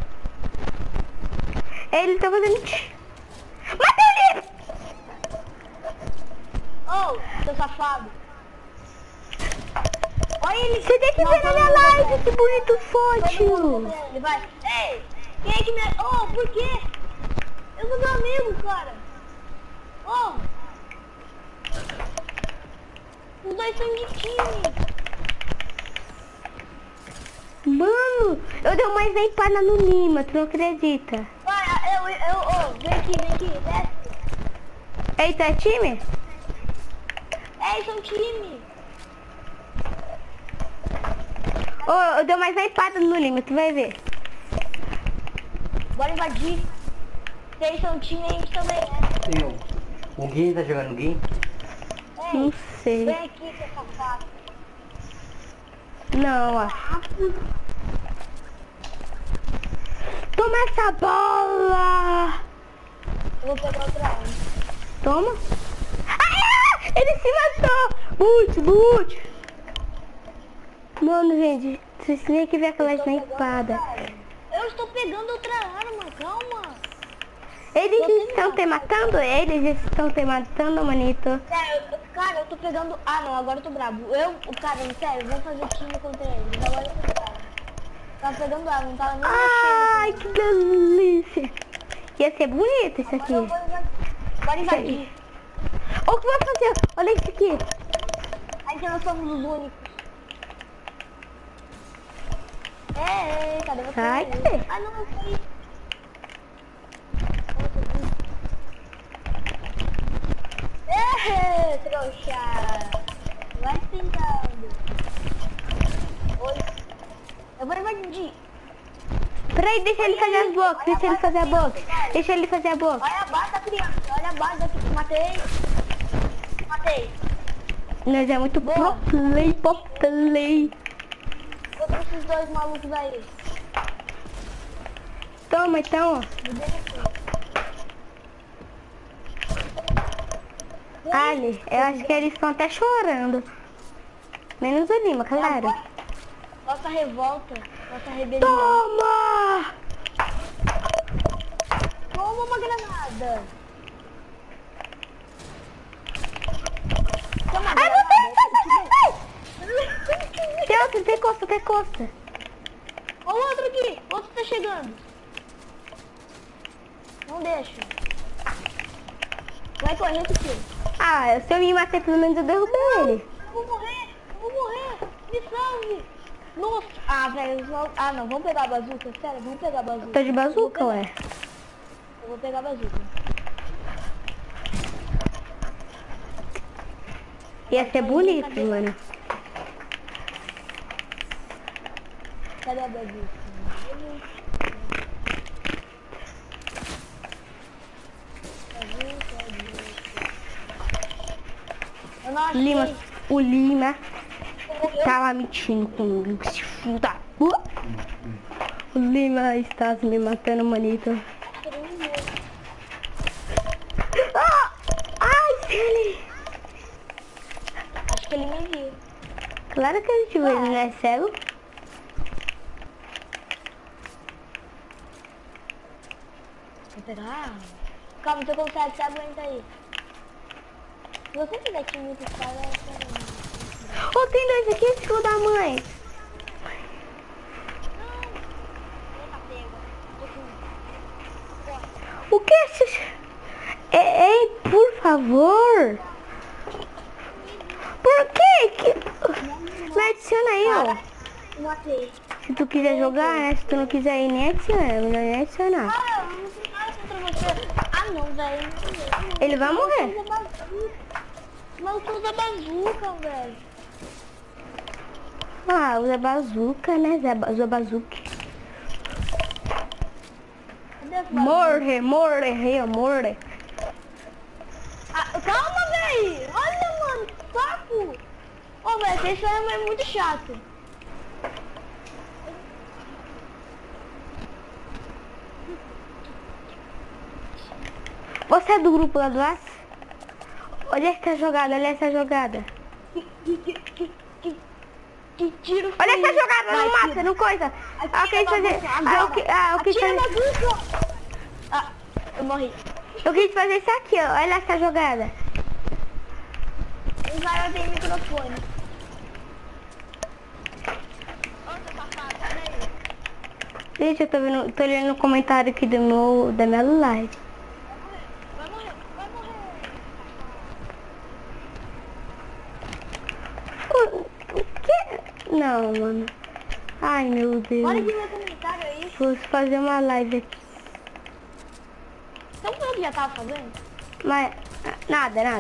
Ele tá fazendo... Mata o Lima! Oh, seu safado. Olha ele. Você tem que ver na minha live, que bonito fótil. Ele vai. Ei, quem é que me... Oh, por quê? Eu sou meu amigo, cara. Oh. Os dois são de time. Mano, eu dei uma snaipada no Lima, tu não acredita? Vai, vem aqui, desce. Eita, é time? Ei, são time. Eu dei uma snaipada no Lima, tu vai ver. Bora invadir. Se eles são time, a gente também é. O Gui tá jogando Gui? Não Ei, sei. vem aqui, seu safado. Não, ó. Toma essa bola! Eu vou pegar outra arma. Toma. Ah, ele se matou! Boot! Mano, gente, vocês têm que ver aquela snaipada. Eu estou pegando outra arma, calma. Eles estão te matando? Eles estão te matando, manito. Cara, eu tô pegando... Ah, não, agora eu tô brabo. Cara, sério, vamos fazer time contra eles. Agora eu tô brabo. Tava pegando arma, não tava nem Ai, mexendo. que delícia. Ia ser bonito isso aqui. Bora invadir. O que vai fazer? Olha isso aqui. Aí que nós somos os únicos. Ei, cadê você? Sai, cadê? Ah, não, eu sei. Ei, trouxa. Vai tentando. Oi. Eu vou invadir. Peraí, deixa ele fazer as boxes. Deixa ele fazer a box. Deixa ele fazer a box. Olha a base da criança. Olha a base da criança. Matei. Nós é muito pro play. Vou com esses dois malucos aí. Toma, então, ó. Me Ali, eu acho que eles estão até chorando. Menos o Lima, claro. Nossa revolta, nossa rebelião. Toma! Toma uma granada. Toma uma Ai, granada. Tem outro, tem costa. Ó o outro aqui, o outro tá chegando. Não deixa. Vai correr, tio. Ah, se eu me matar, pelo menos eu derrubei ele. Eu vou morrer. Me salve. Nossa. Ah, velho. Ah, não. Vamos pegar a bazuca. Sério, vamos pegar a bazuca. Tô de bazuca, ué. Eu vou pegar a bazuca. Ia ser bonito, mano. Cadê a bazuca? Eu não achei. Lima, o Lima tava mentindo comigo. Se fuda. O Lima está me matando, manito. Ah! Ai, ele. Acho que ele me viu. Claro que ele viu, ele não é cego. Vou pegar. Calma, você consegue, você aguenta aí. Se você tiver time com os caras, Oh, tem dois aqui, filho da mãe. O que é esses... Ei, por favor. Por que? Me adiciona aí, ó. matei. Se tu quiser jogar, né? Se tu não quiser ir, nem adiciona. É melhor nem adicionar. Ah, eu não tenho nada contra você. Ah, não, velho. Ele vai morrer. Mas tu usa bazuca, velho. Ah, usa bazuca, né? Usa bazuca. Cadê as bazucas? Morre. Ah, calma, velho. Olha, mano, que saco. Ô, velho, esse é muito chato. Você é do grupo lá do Laço? Olha essa jogada, olha essa jogada. Que tiro Olha foi essa esse? jogada, Vai, não mata, tira. não coisa. Ah, eu quis fazer... eu quis Atira fazer... na bazuca. Ah, eu morri. Eu quis fazer isso aqui, ó. Olha essa jogada. O cara tem microfone. Gente, eu tô lendo o comentário aqui da minha live. Vai morrer. O que? Não, mano. Ai, meu Deus. Olha aqui meu comentário aí. Vou fazer uma live aqui. Sabe o que eu já tava fazendo? Mas, nada.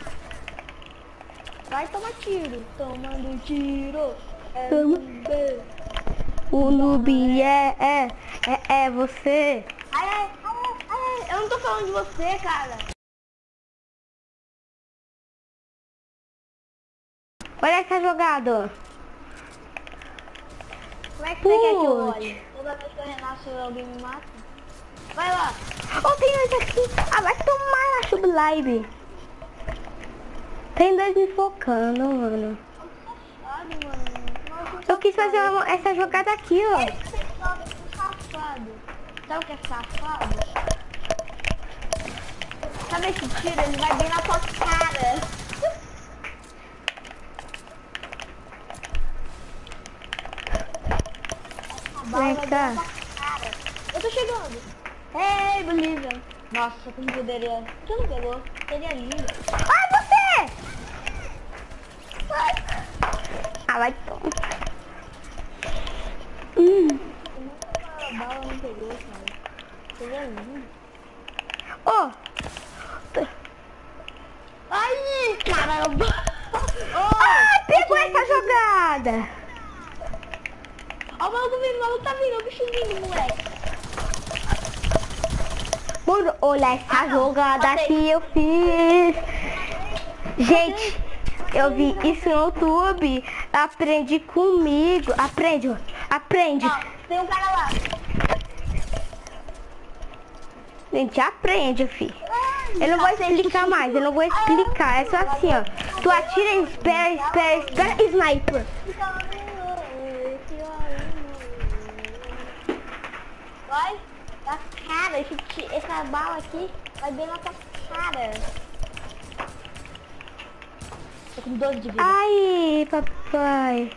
Vai tomar tiro. Tomando tiro. É Toma. noob. O noob é você. Ai, eu não tô falando de você, cara. Olha essa jogada, ó. Como é que você quer que eu Putz. olhe? Toda vez que eu renasço alguém me mata? Vai lá. Oh, tem dois aqui. Ah, vai tomar na sub-live. Tem dois me focando, mano. Safado, mano. Nossa, Eu quis fazer essa jogada aqui, ó. esse pessoal é safado. Sabe o que é safado? Sabe esse tiro? Ele vai bem na tua cara. Vem cá. Eu tô chegando. Ei, Bolívia. Nossa, como poderia... Por que não pegou? Seria lindo. Ai, você! Ah, vai tomar. A bala não pegou, cara. Seria lindo. Ó. Ai, caramba. Ai, pegou essa jogada. Ó, o maluco tá vindo, o bicho vindo, moleque. Mano, olha essa jogada que eu fiz. Gente, eu vi isso no YouTube. Aprende comigo. Aprende. Ó, tem um cara lá. Gente, aprende, filho. Eu não vou explicar mais. É só assim, ó. Tu atira, espera, sniper. Vai, na cara, essa bala aqui vai bem na tua cara. Tô com 12 de vida. Ai, papai.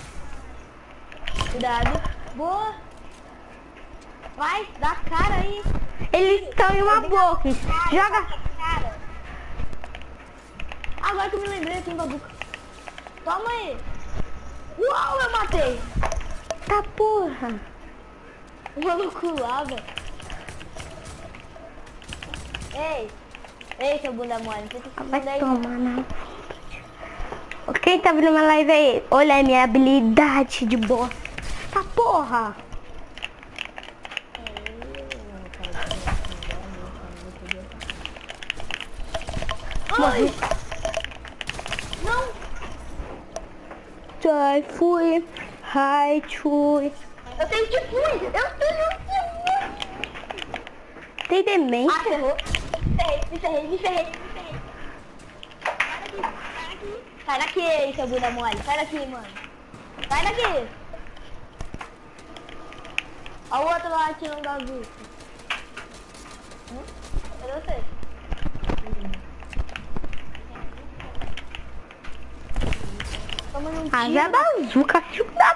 Cuidado. Boa. Vai, dá cara aí. Eles estão em uma boca. Joga. Cara. Agora que eu me lembrei, eu tenho babuca. Toma aí. Uau, eu matei. Tá porra. O maluco lá, velho. Ei, seu bunda mole. Vai tomar, não. Quem tá vendo minha live aí? Olha a minha habilidade de boss. Tá porra. Morri. Não. Sai, fui. Ai, chui. Eu tenho que fui. Eu tenho. Tem demência? Ah, ferrou. Me ferrei. Sai daqui, seu bunda mole. Sai daqui, mano. Sai daqui. Olha o outro lá atirando da azul. Cadê você? Toma um tiro. Ah, já bazuca, filho da...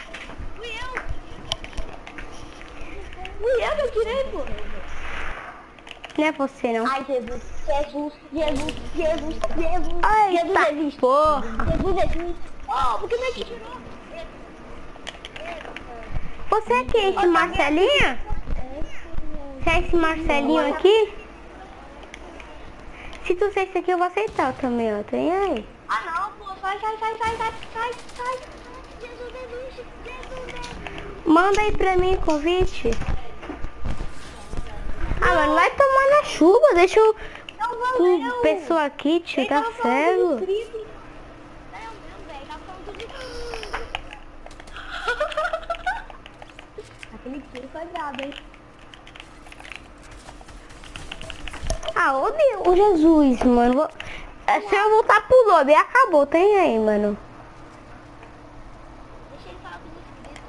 Fui eu que atirei, pô. Não é você, não. Ai, Jesus. Ai, Jesus tá existe. porra. Jesus existe. Oh, por que me atirou? Você é quem? Esse Marcelinho? Você é esse Marcelinho aqui? Se tu ser esse aqui, eu vou aceitar também, ó. Tem aí. Ah, não, pô. Sai. Jesus existe. Manda aí pra mim convite. Ah, mas não vai tomar na chuva. Deixa o pessoa aqui, tio. Tá cego. Aquele tiro foi brabo, hein? Ah, ô Deus, Jesus, mano. Se eu voltar pro lobby, acabou. Tem aí, mano. Deixa ele falar com os inscritos.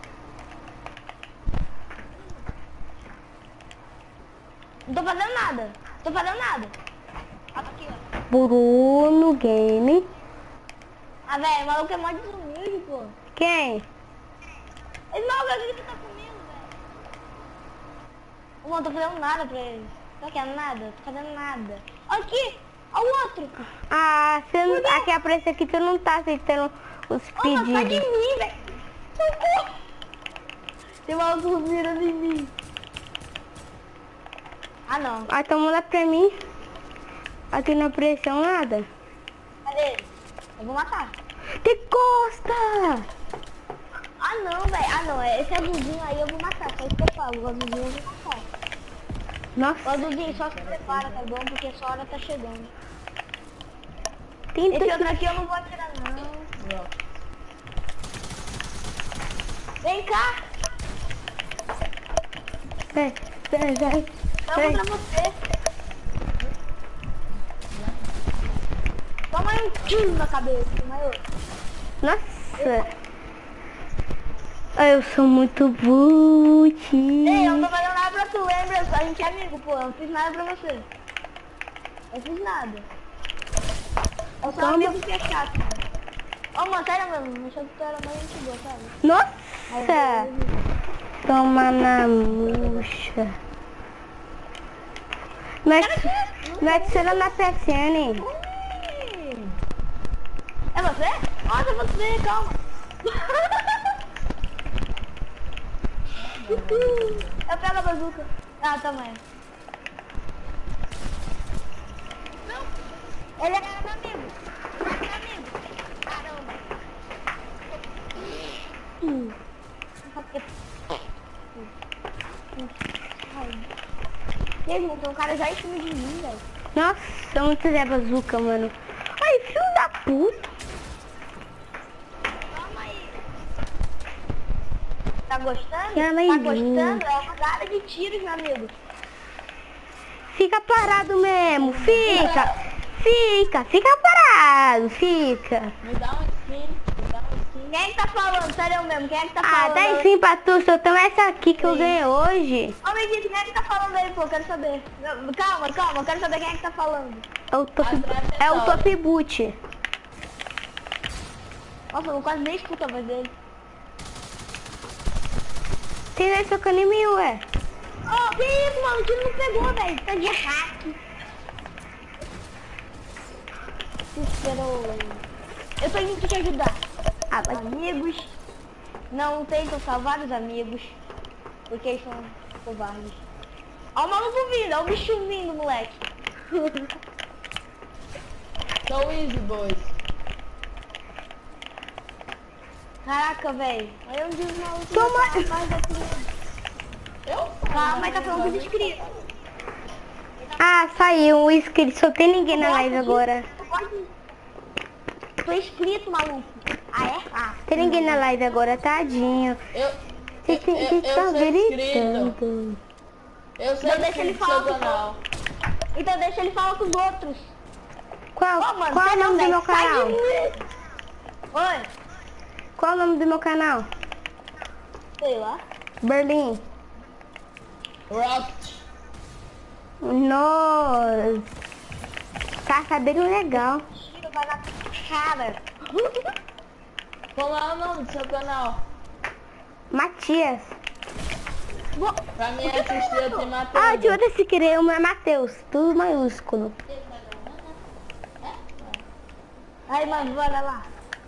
Não tô fazendo nada. Aqui, ó. Bruno Game. Ah, velho, o maluco é mó desumilde, pô. Quem? Esse maluco aqui que tá comigo, velho. Não tô fazendo nada pra ele. Tô querendo nada, tô fazendo nada. Aqui, olha o outro. Ah, você não... aqui aparece aqui, tu não tá aceitando os Ô, mano, sai de pedidos. mim, velho. Socorro. Tem maluco mirando em mim. Ah, não. Ah, então manda pra mim. Aqui não apareceu nada. Cadê ele? Eu vou matar. De costa! Ah, não, velho. Ah, não. Esse azulzinho aí eu vou matar. Só isso que eu falo. O azulzinho eu vou matar. O Nossa, azulzinho só se prepara, tá bom? Porque sua hora tá chegando. tem Esse outro aqui eu não vou atirar, não. Vem cá. Vai. Vamos pra você. Toma aí um tiro na cabeça, maior. Nossa. Eu sou muito boot. Ei, eu não tô fazendo nada pra tu, lembra? A gente é amigo, pô. Eu não fiz nada pra você. Eu fiz nada. Eu sou amigo que é chato. Ô, mano, sério mesmo. Achei que tu era mais gente boa, sabe? Nossa. Toma na murcha. Me adiciona na PSN. É você? Nossa, é você, calma. Eu pego a bazuca. Ah, toma aí. Não. Ele é meu amigo. Meu amigo. Caramba. Mesmo, tem um cara já em cima de mim, velho. Nossa, muito Zé Bazuca, mano. Ai, filho da puta. Toma aí. Tá gostando? Que Tá amendoim. gostando? É uma rodada de tiros, meu amigo. Fica parado mesmo, fica. fica parado, fica. Me dá um skin, Quem é que tá falando? Sério mesmo, quem é que tá Ah, falando? dá sim pra tu, só toma essa aqui que eu ganhei hoje. Ô, Medito, quem é que tá falando aí, pô? Quero saber. Calma, eu quero saber quem é que tá falando. É o Top Boot. Nossa, eu quase nem escuto a voz dele. Tem aí socando em mim, ué. Ô, que isso, mano? O time não pegou, velho. Tá de hack. Eu tô indo te ajudar. Ah, mas... Amigos, não tentam salvar os amigos, porque eles são covardes. Ó o maluco vindo, ó o bicho vindo, moleque. São easy, boys. Caraca, velho. Olha onde os malucos Toma. já tá mais daqui. Calma, mas tá falando dos inscritos. Ah, saiu o inscrito, só tem ninguém na live agora. Tô inscrito, maluco. Ah, é? Ah. Tem ninguém na live agora, tadinho. Vocês Eu estão sou gritando. Eu sei Então deixa ele do falar seu com canal. Então deixa ele falar com os outros. Qual, Ô, mano, qual é sai o nome não, do meu velho, sai canal? de mim. Oi, Qual é o nome do meu canal? sei lá. Berlim. Rocket. Nossa. Tá sabendo legal. Tiro, vai na cara. Qual é o nome do seu canal? Matias. Pra mim assistir eu te matei. Ah, deixa eu ver se querer uma Matheus. Tudo maiúsculo. Aí, mano, bora lá.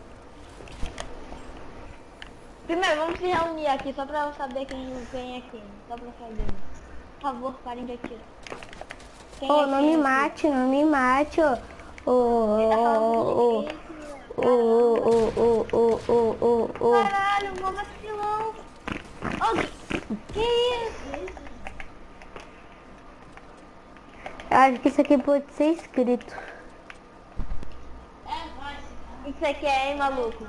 Primeiro, vamos se reunir aqui, só pra eu saber quem é quem. Só pra saber. Por favor, parem de atirar. Quem Ô, é não quem me aqui? mate, não me mate, ô. Ele tá falando com Ô. Caralho, mó vacilão. Ô, que isso? Eu acho que isso aqui pode ser escrito. O que você quer, hein, maluco?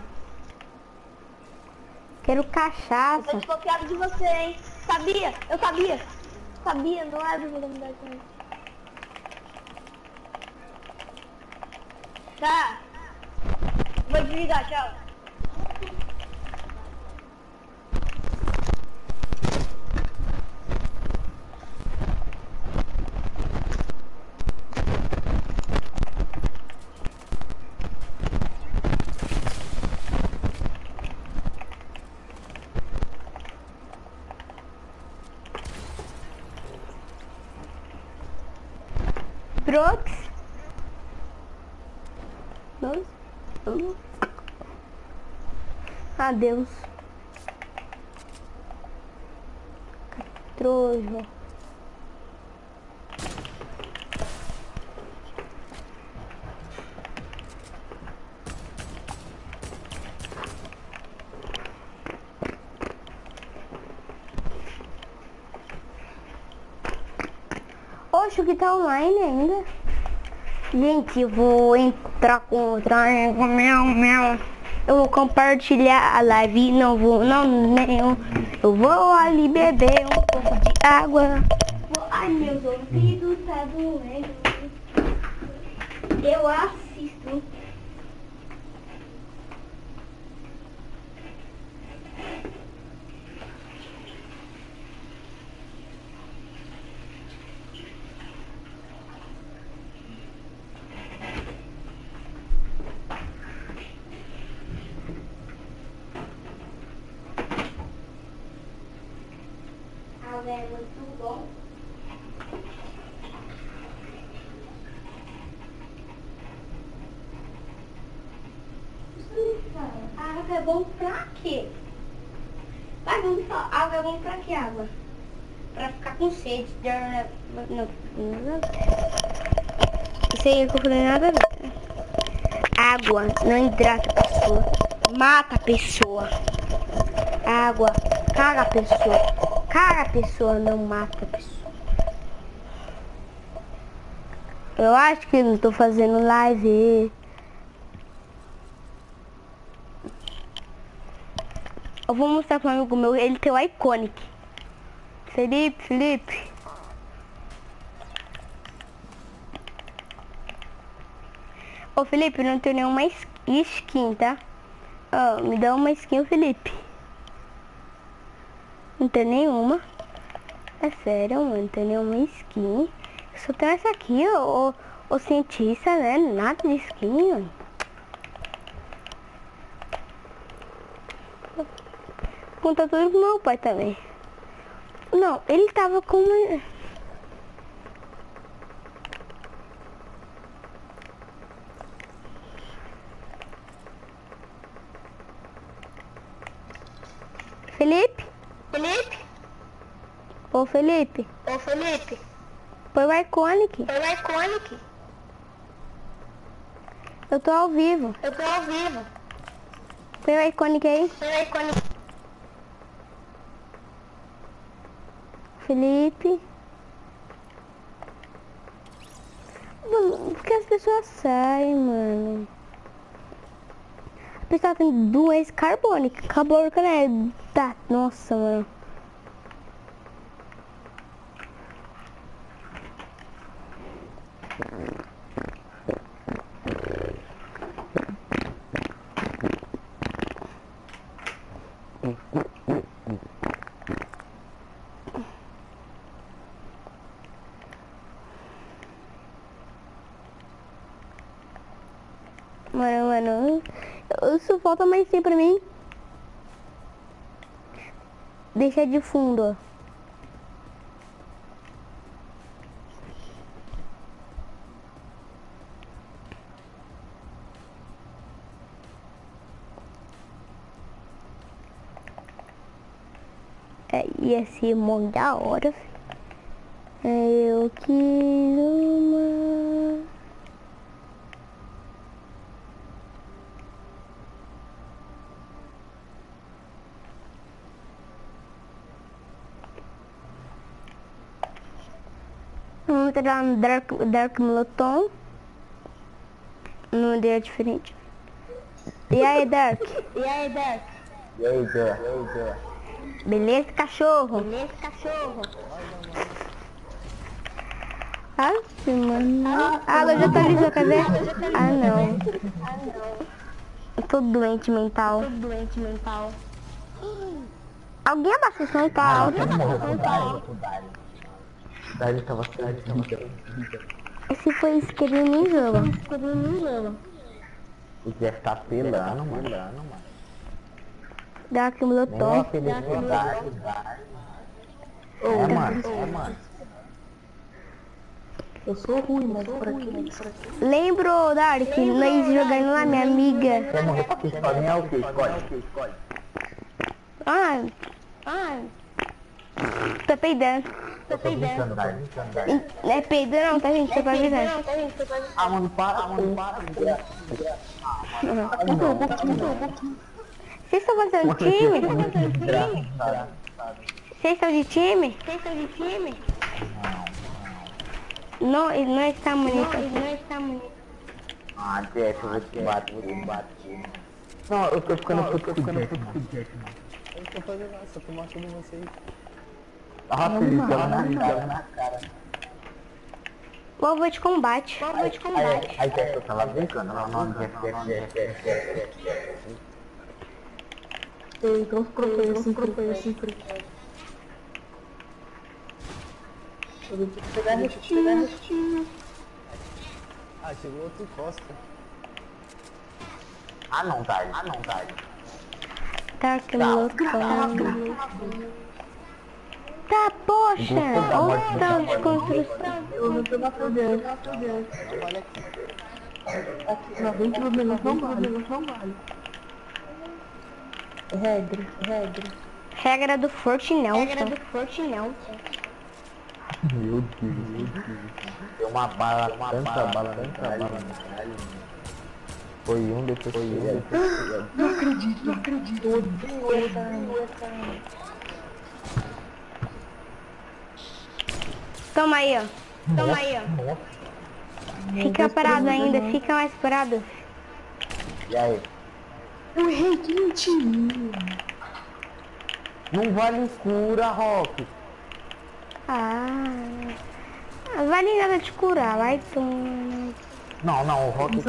Quero Eu tô cachaça. desconfiado de você, hein? Sabia? Eu sabia. Sabia, não é oportunidade pra mim. Tá. Vou desligar, tchau. Brooks. Adeus. Trojo. Oxe, que tá online ainda. Gente, eu vou entrar com meu. Eu vou compartilhar a live, não vou, não. Eu vou ali beber um pouco de água. Ai, meus ouvidos tá doendo. Eu assisto. É muito bom. Água é bom pra quê? Vai, vamos falar. Água é bom pra quê, água? Pra ficar com sede. Não. Isso aí que eu falei nada a ver. Água não hidrata a pessoa. Mata a pessoa. Água caga a pessoa. Caga a pessoa, não mata a pessoa. Eu acho que não tô fazendo live. Eu vou mostrar para um amigo meu, ele tem o Iconic. Felipe. Ô, Felipe, não tenho nenhuma skin, tá? Ó, me dá uma skin, Felipe. Não tem nenhuma. É sério, mano, não tem nenhuma skin. Só tem essa aqui, ó, o cientista, né? Nada de skin, mano. Conta tudo pro meu pai também. Não, ele tava com uma... Felipe? Felipe? Ô, Felipe? Ô, Felipe? Põe o Iconic. Põe o Iconic. Eu tô ao vivo. Eu tô ao vivo. Põe o Iconic aí. Põe o Iconic. Felipe. Mano, por que as pessoas saem, mano? A pessoa tem doença carbônica. Carbônica, né? Tá, nossa, mano. Mano, isso falta mais tempo pra mim. Deixa de fundo, ó. Ia ser muito da hora. Eu quis uma... Vamos entrar no Dark Moloton. Num dia diferente. E aí, Dark? E aí, Dark? E aí, Zé? Beleza, cachorro? Beleza, cachorro? Ah, mano. Ah, ela já atualizou, quer ver? Ah, não. Eu tô doente mental. Alguém abaixa o som, tá alto? Esse foi inscrito no jogo. O Zé tá pelando, mano. Dark Moloton. Mano. Eu sou ruim, mas por aqui. Lembro, Dark, nós jogando lá, minha amiga. Quer morrer pra pistolinha é o que? Escolhe. Ah, tô peidando. Não é peidando não, tá, gente? Tô pra avisar. Ah, mano, para. Vocês estão fazendo time? Vocês estão de time? Não está bonito. Ah, Jeff, eu vou te bater. Não, eu tô ficando puto com o Jeff. Eu não tô fazendo nada, só tô matando vocês. Ah, Felipe, na cara. Vou de combate. Aí, Jeff, eu tava brincando. Não, Jeff. Então procurei assim. Eu vou ter que pegar restinho. Ah, chegou outro Costa. Ah, não, tá. Dark Moloton. Tá, poxa! Olha o tanto de construção. Eu não tô matando. Aqui, 90 minutos não vale. Regra do Forte Nelson. Meu Deus. Deu uma bala, tanta bala. Foi um, depois foi outro. Não acredito. Eu odeio essa. Toma aí, ó. Fica parado ainda, fica mais parado. E aí? Eu errei, que mentirinha. Não vale cura, Rock. Ah, vale nada de curar, vai tomar. Não, o Rock...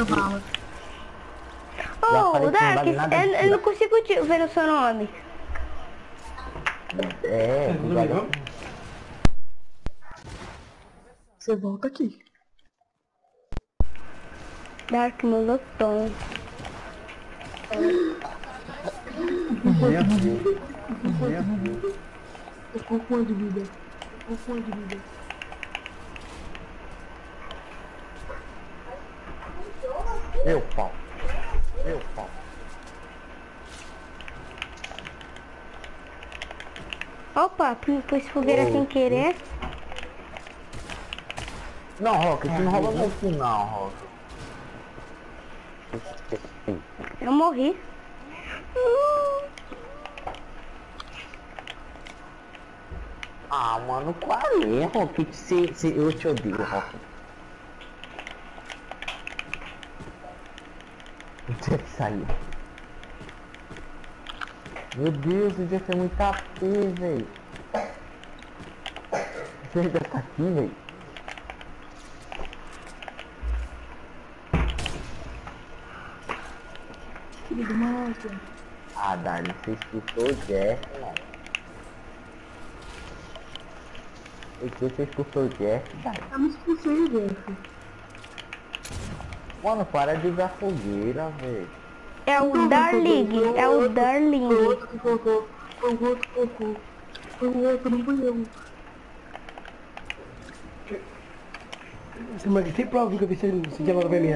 Ô, Dark, eu não consigo ver o seu nome. É, Você volta aqui. Dark Molotov. Tô com uma de vida. Tô com uma de vida. Meu pau. Opa, pus fogueira sem querer. Não, Rock, tu não rouba meu kill não, Rock. Eu morri. Ah, mano, qual é, Rock? Eu te odeio, Rock. Tinha que sair. Meu Deus, o Jeff é muito AP, velho. Você ainda tá aqui, velho? Filho do monstro. Ah, Dani, você expulsou o Jeff, mano. Por que você expulsou o Jeff, Dani? Eu me expulsei, Jeff. Mano, para de usar fogueira, velho. É o Darling, é o Darling. Foi o outro que colocou. Foi o outro que colocou. Foi o outro, não fui eu. Mas tem prova que eu vi se já logo VMS.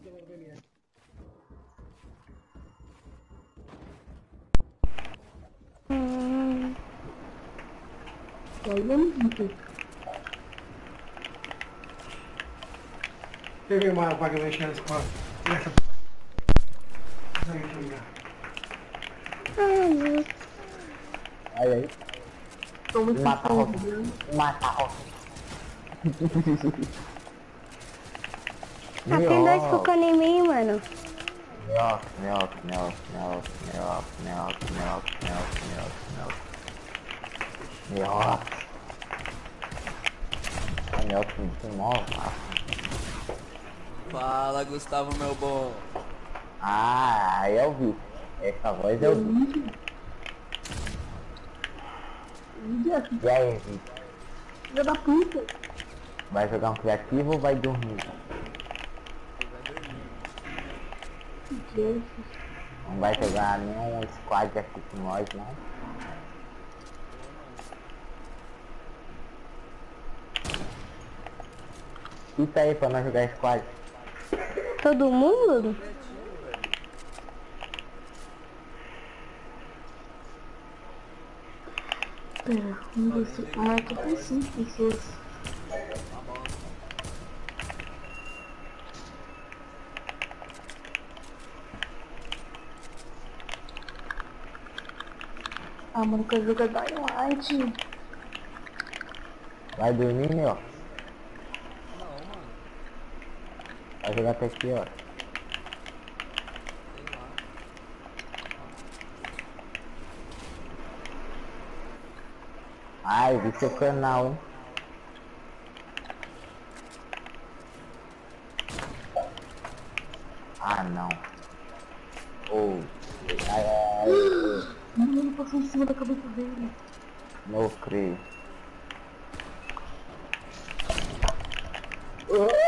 Aí eu não vi. Peguei uma vaga na chance com essa. Aí. Tô muito Mata a Rock. confuso. Mata a Rock. Ah, tem dois focando em mim, mano. Niox. A Niox me desmove, Fala, Gustavo, meu bom. Ah, aí eu vi. Essa voz eu vi. E aí, Vitor? Filha da puta. Vai jogar um criativo ou vai dormir? Não vai jogar nenhum squad aqui com nós, não? Cita aí pra nós jogar squad. Todo mundo? Pera, um, dois, três. Ah, tô com 5 pessoas. Ah, mano, quero jogar Dynamite. Vai dormir, meu? Não, mano. Vai jogar até aqui, ó. Sei lá. Ai, vi seu canal, hein? Ah, não. Oh. Ai. Mano, ele passou em cima da cabeça dele. Não creio.